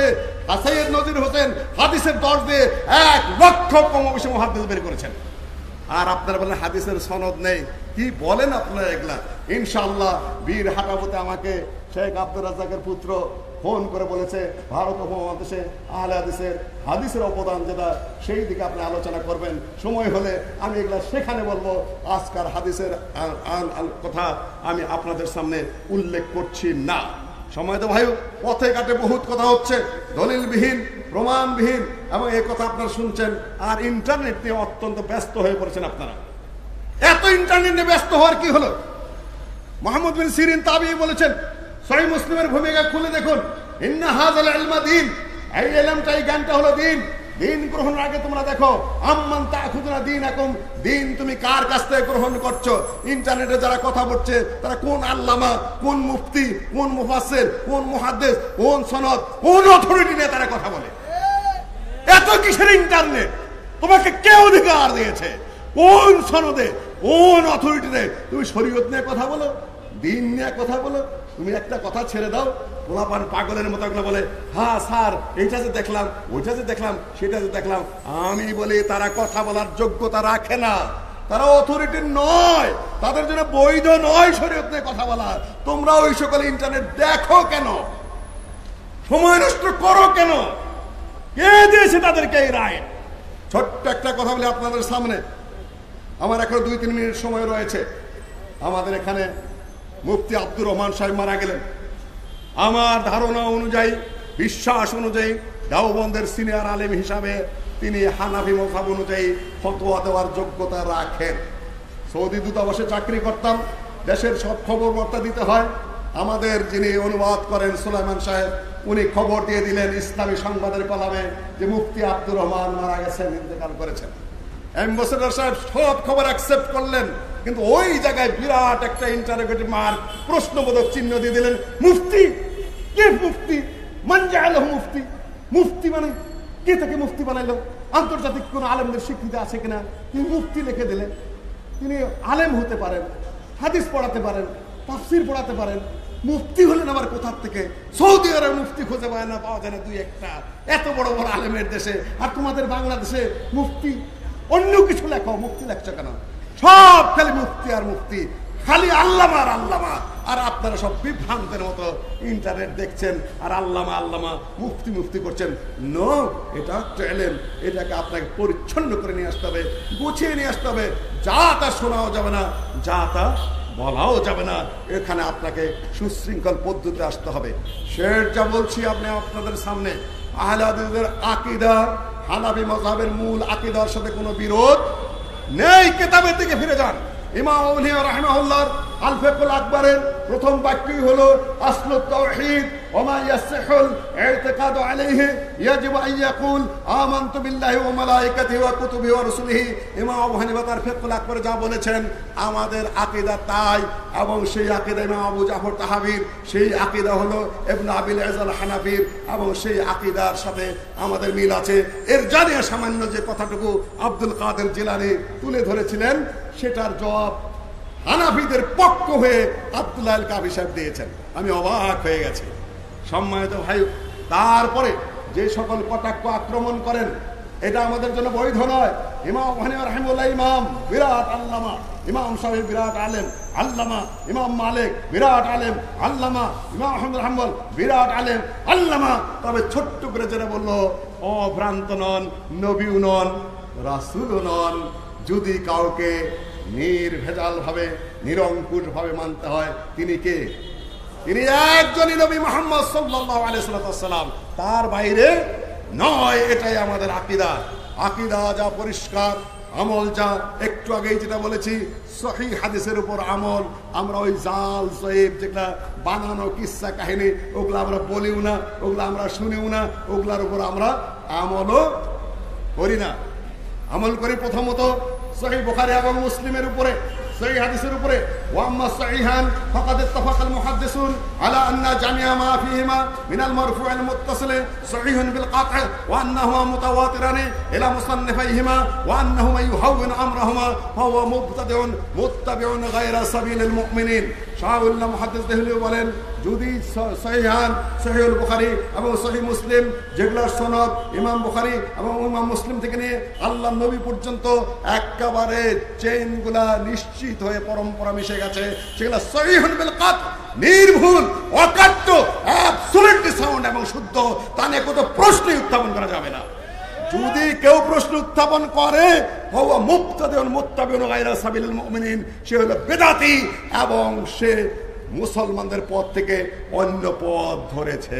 আর সৈয়দ নজির হোসেন হাদিসের দশ দিয়ে এক লক্ষ কম বেশি মুহাদ্দিস বের করেছেন। আর আপনারা বলেন হাদিসের সনদ নেই, কি বলেন আপনারা এগুলা? ইনশাআল্লাহ বীর হাটাবতে আমাকে শেখ আব্দুর রাজ্জাকের পুত্র ফোন করে বলেছে ভারত উপমহাদেশে আহলে হাদিসের হাদিসের অবদান যেটা, সেই দিকে আপনি আলোচনা করবেন। সময় হলে আমি এগুলা সেখানে বলবো। আজকার হাদিসের কথা আমি আপনাদের সামনে উল্লেখ করছি না। সময় তো ভাই পথে ঘাটে বহুত কথা হচ্ছে, দলিলবিহীন, প্রমাণবিহীন, এবং এই কথা আপনারা শুনছেন। আর ইন্টারনেট নিয়ে অত্যন্ত ব্যস্ত হয়ে পড়েছেন আপনারা। এত ইন্টারনেট নিয়ে ব্যস্ত হওয়ার কি হলো? মুহাম্মদ বিন সিরিন তাবিঈ বলেছেন, সহিহ মুসলিমের ভূমিকা খুলে দেখুন, ইন্না হাযাল ইলমা দীন, এই ইলমটা, এই জ্ঞানটা হলো দিন। দিন গ্রহণের আগে তোমরা দেখো, আম্মান তাখুযুনা দীনাকুম, দিন তুমি কার কাছ থেকে গ্রহণ করছো? ইন্টারনেটে যারা কথা বলছে তারা কোন আল্লামা, কোন মুফতি, কোন মুফাসসির, কোন মুহাদ্দিস, কোন সনদ, কোন অথরিটি নিয়ে তারা কথা বলে? এত কিসের ইন্টারনেট? তোমাকে কে অধিকার দিয়েছে? কোন সনদে, কোন অথরিটিতে তুমি শরীয়ত নিয়ে কথা বলো, দিন নিয়ে কথা বলো? তুমি একটা কথা ছেড়ে দাও, পোলাপান পাগলের মতো বলে, হ্যাঁ স্যার এইটা যে দেখলাম, ওইটা যে দেখলাম, সেটা যে দেখলাম। আমি বলি তারা কথা বলার যোগ্যতা রাখে না, তারা অথরিটি নয়, তাদের জন্য বৈধ নয় শরীয়ত নিয়ে কথা বলা। তোমরা ওই সকল ইন্টারনেট দেখো কেন? সময় নষ্ট করো কেন? কে দিয়েছে তাদেরকে এই রায়? ছোট্ট একটা কথা বলি আপনাদের সামনে, আমার এখন দুই তিন মিনিট সময় রয়েছে। আমাদের এখানে মুফতি আব্দুর রহমান সাহেব মারা গেলেন। আমার ধারণা অনুযায়ী, বিশ্বাস অনুযায়ী, দেওবন্দের সিনিয়র আলেম হিসাবে তিনি হানাফি মাযহাব অনুযায়ী ফতোয়া দেওয়ার যোগ্যতা রাখেন। সৌদি দূতাবাসে চাকরি করতাম, দেশের সব খবর বার্তা দিতে হয়। আমাদের যিনি অনুবাদ করেন সুলাইমান সাহেব, উনি খবর দিয়ে দিলেন ইসলামী সংবাদের কলামে যে মুফতি আব্দুর রহমান মারা গেছেন, ইন্তেকাল করেছেন। অ্যাম্বাসেডর সাহেব সব খবর অ্যাকসেপ্ট করলেন, কিন্তু ওই জায়গায় বিরাট একটা ইন্টারোগেটিভ মার্ক, প্রশ্নবোধক চিহ্ন দিয়ে দিলেন। মুফতি কে? মুফতি মান জাআলাহু মুফতি? মুফতি মানে কে তাকে মুফতি বানাইলো? আন্তর্জাতিক কোন আলেমদের স্বীকৃতি আছে কিনা? তিনি মুফতি লিখে দিলেন। তিনি আলেম হতে পারেন, হাদিস পড়াতে পারেন, তাফসির পড়াতে পারেন, মুফতি হলেন আবার কোথার থেকে? সৌদি আরব মুফতি খুঁজে পায় না, পাওয়া যায় না দুই একটা, এত বড় বড় আলেমের দেশে। আর তোমাদের বাংলাদেশে মুফতি, অন্য কিছু লেখো, মুফতি লেখছো কেন? সব খালি মুফতি আর মুফতি, খালি আল্লামা আর আল্লামা। আর আপনারা সব বিভ্রান্তের মতো ইন্টারনেট দেখছেন আর আল্লামা আল্লামা, মুফতি মুফতি করছেন। নো, এটা একটা এলেম, এটাকে আপনাকে পরিচ্ছন্ন করে নিয়ে আসতে হবে, গুছিয়ে নিয়ে আসতে হবে। যা তা শোনাও যাবে না, যা তা বলাও যাবে না। এখানে আপনাকে সুশৃঙ্খল পদ্ধতিতে আসতে হবে। শের যা বলছি আপনি আপনাদের সামনে, আহলে হাদিসের আকীদা হানাফি মাযহাবের মূল আকীদার সাথে কোনো বিরোধ নেই। কিতাবের দিকে ফিরে যান। ইমাম আবু হানিফা রাহিমাহুল্লাহর আল ফিকহুল আকবরের প্রথম বাক্যই হলো আসলুত তাওহীদ ওয়া মা ইয়াসিহুল ইতিকাদু আলাইহি ইয়াজিবু আন ইয়াকুল আমানতু বিল্লাহি ওয়া মালাইকাতিহি ওয়া কুতুবিহি ওয়া রাসূলিহি। ইমাম আবু হানিফা তার ফিকহুল আকবরে যা বলেছেন আমাদের আকীদা তাই, এবং সেই আকীদা ইমাম আবু জাফর তাহাবীর, সেই আকীদা হলো ইবনে আবিল ইজ আল হানাফির, এবং সেই আকীদার সাথে আমাদের মিল আছে। এর জানিয়া সামান্য যে কথাটুকু আব্দুল কাদের জিলানী তুলে ধরেছিলেন, সেটার জবাব হানাফিদের পক্ষ হয়ে আব্দুল্লাহ আল কাবি সাহেব দিয়েছেন। আমি অবাক হয়ে গেছি। সম্মানিত ভাই, তারপরে যে সকল কটাক্ষ আক্রমণ করেন, এটা আমাদের জন্য বৈধ নয়। ইমাম আবু হানিফা রাহিমাহুল্লাহ ইমাম, বিরাট আল্লামা, ইমাম সাহেব বিরাট আলেম, আল্লামা। ইমাম মালিক বিরাট আলেম, আল্লামা। ইমাম আহমদ হাম্বল বিরাট আলেম, আল্লামা। তবে ছোট্ট করে যেটা বললো, অভ্রান্ত নন, নবীও নন, রাসূলও নন। যদি কাউকে নির্ভেজাল ভাবে, নিরঙ্কুশ ভাবে মানতে হয়, তিনি কে? তিনি একজনই নবী মুহাম্মদ সাল্লাল্লাহু আলাইহি ওয়াসাল্লাম, তার বাইরে নয়। এটাই আমাদের আকীদা। আকীদা যা পরিষ্কার, আমল যা, একটু আগেই যেটা বলেছি, সহিহ হাদিসের উপর আমল। আমরা ওই জাল জয়েব, যেটা বানানো কিসসা কাহিনী, ওগুলো আমরা বলিও না, ওগুলো আমরা শুনিও না, ওগুলার উপর আমরা আমলও করি না। আমল করি প্রথমত সহিহ বুখারী এবং মুসলিমের উপরে, সহিহ হাদিসের উপরে। ওয়া আম্মা সহিহান ফাকাদ ইত্তাফাকাল মুহাদ্দিসুন আলা আন্না জামিআ মা ফীহিমা মিনাল মারফু' আল মুত্তাসিল সহিহুন বিল কাত' ওয়া আন্নাহুমা মুতাওয়াতিরান ইলা মুসান্নিফাইহিমা ওয়া আন্নাহুমা ইউহাওবিন আমরাহুমা ফাহুয়া মুবতাদিউন মুত্তাবিউন গায়রা সাবিলিল মুমিনিন। শাহুল্লাহ মুহাদ্দিস দেহলি বলেন, যদি সহিহান সহিহুল বুখারী এবং সহিহ মুসলিম যেগুলোর সনদ ইমাম বুখারী এবং ইমাম মুসলিম থেকে নিয়ে আল্লাহ নবী পর্যন্ত একেবারে চেইনগুলা নিশ্চিত হয়ে পরম্পরা মিশে গেছে, সেগুলো সহিহুল বিল কাত, নির্ভুল, অকাট্য, অ্যাবসলিউটলি সাউন্ড এবং শুদ্ধ, তা নিয়ে কোনো প্রশ্নই উত্থাপন করা যাবে না। যদি কেউ প্রশ্ন উত্থাপন করে হুয়া মুবতাদিউন মুত্তাবিউন গায়রা সাবিলিল মুমিনিন, সে হলো বেদাতি এবং সে মুসলমানদের পথ থেকে অন্য পথ ধরেছে।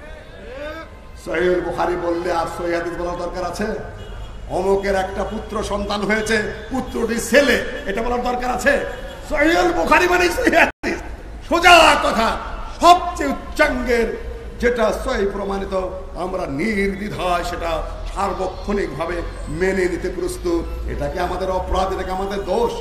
সহিহুল বুখারী বললে আর সহিহ হাদিস বলার দরকার আছে? অমুকের একটা পুত্র সন্তান হয়েছে, পুত্রটি ছেলে, এটা বলার দরকার আছে? সহিহুল বুখারী মানে সহিহ হাদিস, সোজা কথা, সবচেয়ে উচ্চাঙ্গের যেটা সহিহ প্রমাণিত, আমরা নির্দ্বিধায় সেটা সার্বক্ষণিক ভাবে মেনে নিতে প্রস্তুত। এটাকে আমাদের অপরাধ, এটাকে আমাদের দোষ।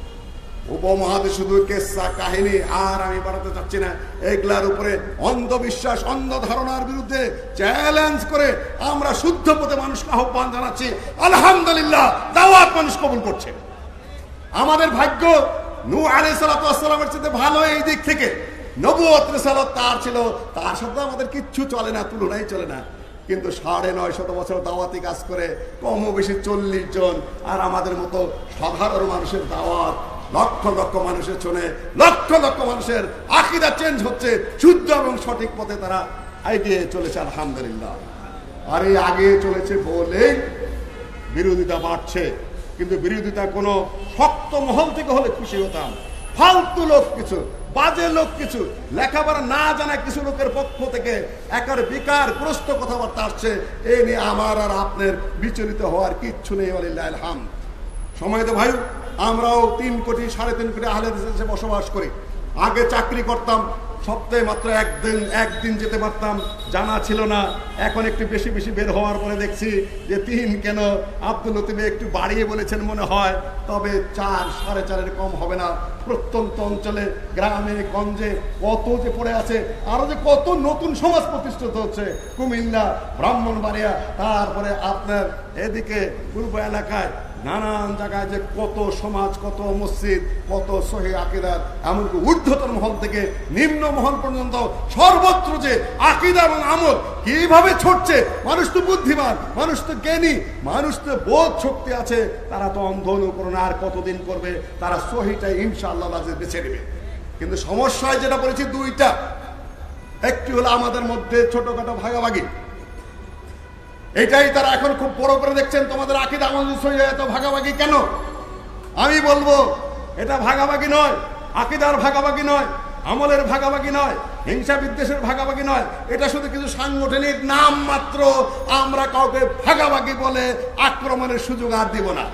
উপমহাদেশ শুধু কেসা কাহিনী, আর আমি বাড়াতে চাচ্ছি না। এগুলার উপরে অন্ধবিশ্বাস, অন্ধ ধারণার বিরুদ্ধে চ্যালেঞ্জ করে আমরা শুদ্ধ পথে মানুষকে আহ্বান জানাচ্ছি। আলহামদুলিল্লাহ, দাওয়াত মানুষ কবুল করছে। আমাদের ভাগ্য নূহ আলাইহিস সালাতু ওয়াস সালামের চেয়ে ভালো এই দিক থেকে। নবুয়ত রিসালাত তার ছিল, তার সাথে আমাদের কিচ্ছু চলে না, তুলনাই চলে না। কিন্তু সাড়ে নয় শত বছর দাওয়াতি কাজ করে কম বেশি চল্লিশ জন, আর আমাদের মতো সাধারণ মানুষের দাওয়াত লক্ষ লক্ষ মানুষের শোনে, লক্ষ লক্ষ মানুষের আকীদা চেঞ্জ হচ্ছে, শুদ্ধ এবং সঠিক পথে তারা এগিয়ে চলেছে আলহামদুলিল্লাহ। আর এই আগে চলেছে বলে বিরোধিতা বাড়ছে, কিন্তু বিরোধিতা কোনো শক্ত মহল থেকে হলে খুশি হতাম। ফালতু লোক কিছু, বাজে লোক কিছু, লেখাপড়া না জানা কিছু লোকের পক্ষ থেকে একার বিকার গ্রস্ত কথাবার্তা আসছে, এই নিয়ে আমার আর আপনার বিচলিত হওয়ার কিচ্ছু নেই। ওয়ালিল্লাহিল হামদ। সময় তো ভাই, আমরাও তিন কোটি সাড়ে তিন কোটি আহলে হাদিস দেশে বসবাস করি। আগে চাকরি করতাম, সপ্তাহে মাত্র একদিন একদিন যেতে পারতাম, জানা ছিল না। এখন একটু বেশি বেশি বের হওয়ার পরে দেখছি যে তিন কেন, আব্দুল লতিফ একটু বাড়িয়ে বলেছেন মনে হয়, তবে চার সাড়ে চারের কম হবে না। প্রত্যন্ত অঞ্চলে, গ্রামে গঞ্জে কত যে পড়ে আছে, আরো যে কত নতুন সমাজ প্রতিষ্ঠিত হচ্ছে। কুমিল্লা, ব্রাহ্মণবাড়িয়া, তারপরে আপনার এদিকে পূর্ব এলাকায় নানান জায়গায় যে কত সমাজ, কত মসজিদ, কত সহিহ আকীদার, এমনকি ঊর্ধ্বতন মহল থেকে নিম্ন মহল পর্যন্ত সর্বত্র যে আকীদা এবং আমল কিভাবে ছড়ছে। মানুষ তো বুদ্ধিমান, মানুষ তো জ্ঞানী, মানুষ তো বোধ শক্তি আছে, তারা তো অন্ধ অনুকরণ আর কতদিন করবে, তারা সহিটাই ইনশাআল্লাহ বেছে নেবে। কিন্তু সমস্যায় যেটা বলেছি দুইটা, একটি হলো আমাদের মধ্যে ছোটখাটো ভাগাভাগি, এটাই তারা এখন খুব বড় করে দেখছেন। তোমাদের আকীদা আমল সহিহ, এত ভাগাভাগি কেন? আমি বলবো এটা ভাগাভাগি নয়, আকীদার ভাগাভাগি নয়, আমলের ভাগাভাগি নয়, হিংসা বিদ্বেষের ভাগাভাগি নয়। এটা শুধু কিছু সাংগঠনিক নাম মাত্র। আমরা কাউকে ভাগাভাগি বলে আক্রমণের সুযোগ আর দিব না।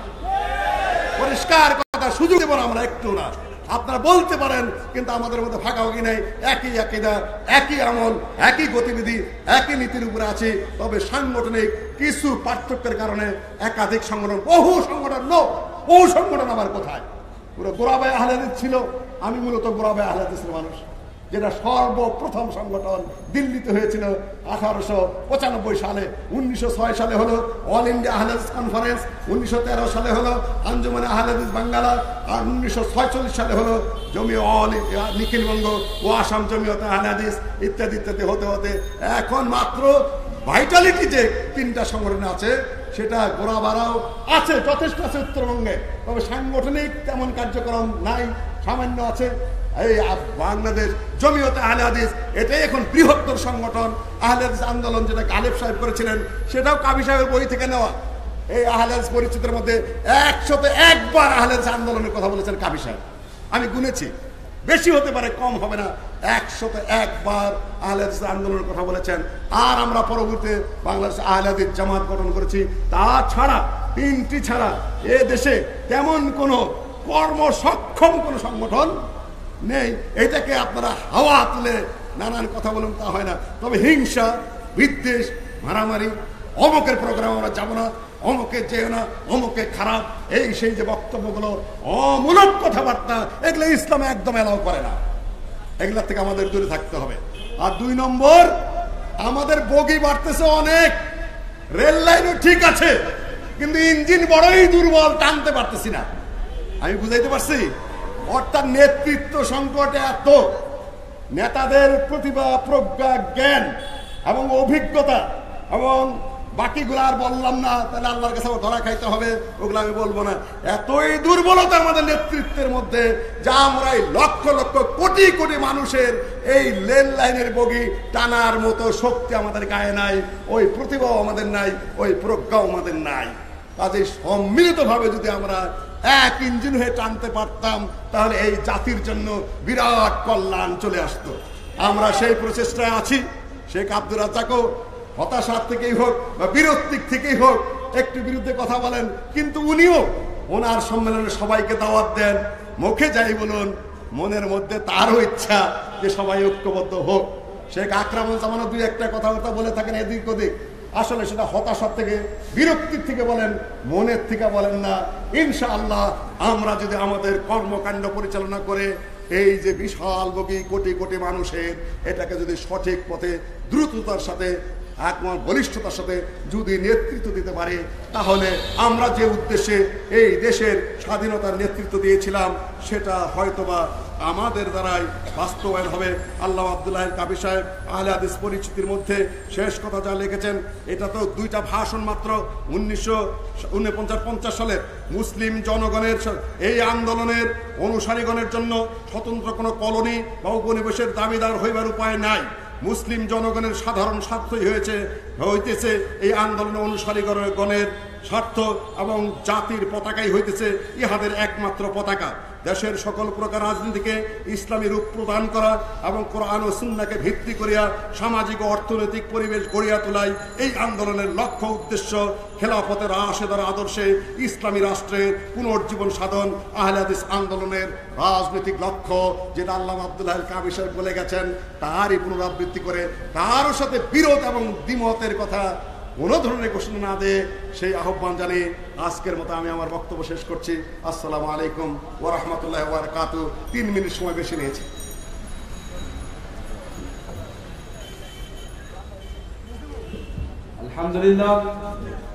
পরিষ্কার কথা, সুযোগ দেব না আমরা, একটু না। আপনারা বলতে পারেন, কিন্তু আমাদের মধ্যে ভাগাভাগি নেই। একই আকীদা, একই আমল, একই গতিবিধি, একই নীতির উপরে আছে। তবে সাংগঠনিক কিছু পার্থক্যের কারণে একাধিক সংগঠন, বহু সংগঠন লোক, বহু সংগঠন আবার কোথায়। পুরো গোরাবাই আহলে হাদিস ছিল। আমি মূলত গোরাবাই আহলে হাদিসের মানুষ, যেটা সর্বপ্রথম সংগঠন দিল্লিতে হয়েছিল আঠারোশো পঁচানব্বই সালে। উনিশশো ছয় সালে হলো অল ইন্ডিয়া আহলে হাদিস কনফারেন্স, উনিশশো তেরো সালে হলো আঞ্জুমানে আহলে হাদিস বাঙ্গালা, আর উনিশশো ছয়চল্লিশ সালে হলো জমি অল নিখিলবঙ্গ ও আসাম জমিয়তে আহলে হাদিস, ইত্যাদি ইত্যাদি হতে হতে এখন মাত্র ভাইটালিটি যে তিনটা সংগঠন আছে, সেটা গোড়াবাড়াও আছে, যথেষ্ট আছে উত্তরবঙ্গে। তবে সাংগঠনিক তেমন কার্যক্রম নাই, সামান্য আছে। এই বাংলাদেশ জমিয়তে আহলে হাদিস, এটাই এখন বৃহত্তর সংগঠন। আহলে হাদিস আন্দোলন যেটা গালেব সাহেব করেছিলেন, সেটাও কাবি সাহেবের বই থেকে নেওয়া। এই আহলে হাদিস পরিচিতের মধ্যে একশোতে একবার আহলে হাদিস আন্দোলনের কথা বলেছেন কাবি সাহেব। আমি গুনেছি, বেশি হতে পারে, কম হবে না। একশোতে একবার আহলে হাদিস আন্দোলনের কথা বলেছেন। আর আমরা পরবর্তীতে বাংলাদেশ আহলে হাদিস জামাত গঠন করেছি। তা ছাড়া, তিনটি ছাড়া এ দেশে তেমন কোনো কর্মসক্ষম কোনো সংগঠন নেই। এটাকে আপনারা হাওয়া তুলে নানান কথা বলুন, তা হয় না। তবে হিংসা, বিদ্বেষ, মারামারি, অমুকের প্রোগ্রাম আমরা যাবো না, অমুকে যেও না, অমুকে খারাপ, এই সেই যে বক্তব্যগুলো, অমূলক কথাবার্তা, এগুলো ইসলামে একদম এলাও করে না। এগুলোর থেকে আমাদের দূরে থাকতে হবে। আর দুই নম্বর, আমাদের বগি বাড়তেছে অনেক, রেল লাইনও ঠিক আছে, কিন্তু ইঞ্জিন বড়ই দুর্বল, টানতে পারতেছি না। আমি বুঝাইতে পারছি? অর্থাৎ নেতৃত্ব সংকট এত, নেতাদের প্রতিভা, প্রজ্ঞা, জ্ঞান এবং অভিজ্ঞতা এবং বাকিগুলো আর বললাম না, তাহলে আল্লাহর কাছে ধরা খাইতে হবে, ওগুলো আমি বলবো না। এতই দুর্বলতা আমাদের নেতৃত্বের মধ্যে যা আমরা এই লক্ষ লক্ষ কোটি কোটি মানুষের এই লেন লাইনের বগি টানার মতো শক্তি আমাদের গায়ে নাই, ওই প্রতিভাও আমাদের নাই, ওই প্রজ্ঞাও আমাদের নাই। কাজে সম্মিলিতভাবে যদি আমরা এক ইঞ্জিন হয়ে টানতে পারতাম তাহলে এই জাতির জন্য বিরাট কল্যাণ চলে আসতো। আমরা সেই প্রচেষ্টায় আছি। শেখ আব্দুর রাজ্জাকও হতাশার থেকেই হোক বা বিরক্তির থেকেই হোক একটু বিরুদ্ধে কথা বলেন, কিন্তু উনিও ওনার সম্মেলনে সবাইকে দাওয়াত দেন। মুখে যাই বলুন, মনের মধ্যে তারও ইচ্ছা যে সবাই ঐক্যবদ্ধ হোক। শেখ আকরামুজ্জামানও দুই একটা কথাবার্তা বলে থাকেন এদিক ওদিক, আসলে সেটা হতাশার থেকে বিরক্তির থেকে বলেন, মনের থেকে বলেন না। ইনশাআল্লাহ আমরা যদি আমাদের কর্মকাণ্ড পরিচালনা করে এই যে বিশাল বগি কোটি কোটি মানুষের এটাকে যদি সঠিক পথে দ্রুততার সাথে একমত বলিষ্ঠতার সাথে যদি নেতৃত্ব দিতে পারে, তাহলে আমরা যে উদ্দেশ্যে এই দেশের স্বাধীনতার নেতৃত্ব দিয়েছিলাম সেটা হয়তোবা আমাদের দ্বারাই বাস্তবায়ন হবে। আল্লাহ আব্দুল্লাহ কাবি সাহেব আহলে হাদিস পরিচিতির মধ্যে শেষ কথা যা লিখেছেন, এটা তো দুইটা ভাষণ মাত্র। উনিশশো উনপঞ্চাশ পঞ্চাশ সালের মুসলিম জনগণের এই আন্দোলনের অনুসারীগণের জন্য স্বতন্ত্র কোনো কলোনি বা উপনিবেশের দাবিদার হইবার উপায় নাই। মুসলিম জনগণের সাধারণ স্বার্থই হয়েছে হইতেছে এই আন্দোলনের অনুসারী গণের স্বার্থ, এবং জাতির পতাকাই হইতেছে ইহাদের একমাত্র পতাকা। দেশের সকল প্রকার রাজনীতিকে ইসলামী রূপ প্রদান করা এবং কোরআন ও সুন্নাহকে ভিত্তি করিয়া সামাজিক ও অর্থনৈতিক পরিবেশ গড়িয়া তোলাই এই আন্দোলনের লক্ষ্য উদ্দেশ্য। খেলাফতের রাশেদার আদর্শে ইসলামী রাষ্ট্রের পুনর্জীবন সাধন আহলে হাদিস আন্দোলনের রাজনৈতিক লক্ষ্য, যেটা আল্লামা আব্দুল্লাহ কাবি সাহেব বলে গেছেন, তারই পুনরাবৃত্তি করে কারোর সাথে বিরোধ এবং দ্বিমতের কথা কোনো ধরনের ঘোষণা না দিয়ে সেই আহ্বান জানিয়ে আজকের মতো আমি আমার বক্তব্য শেষ করছি। আসসালামু আলাইকুম ওয়া রাহমাতুল্লাহি ওয়া বারাকাতুহু। তিন মিনিট সময় বেশি নিয়েছি। আলহামদুলিল্লাহ।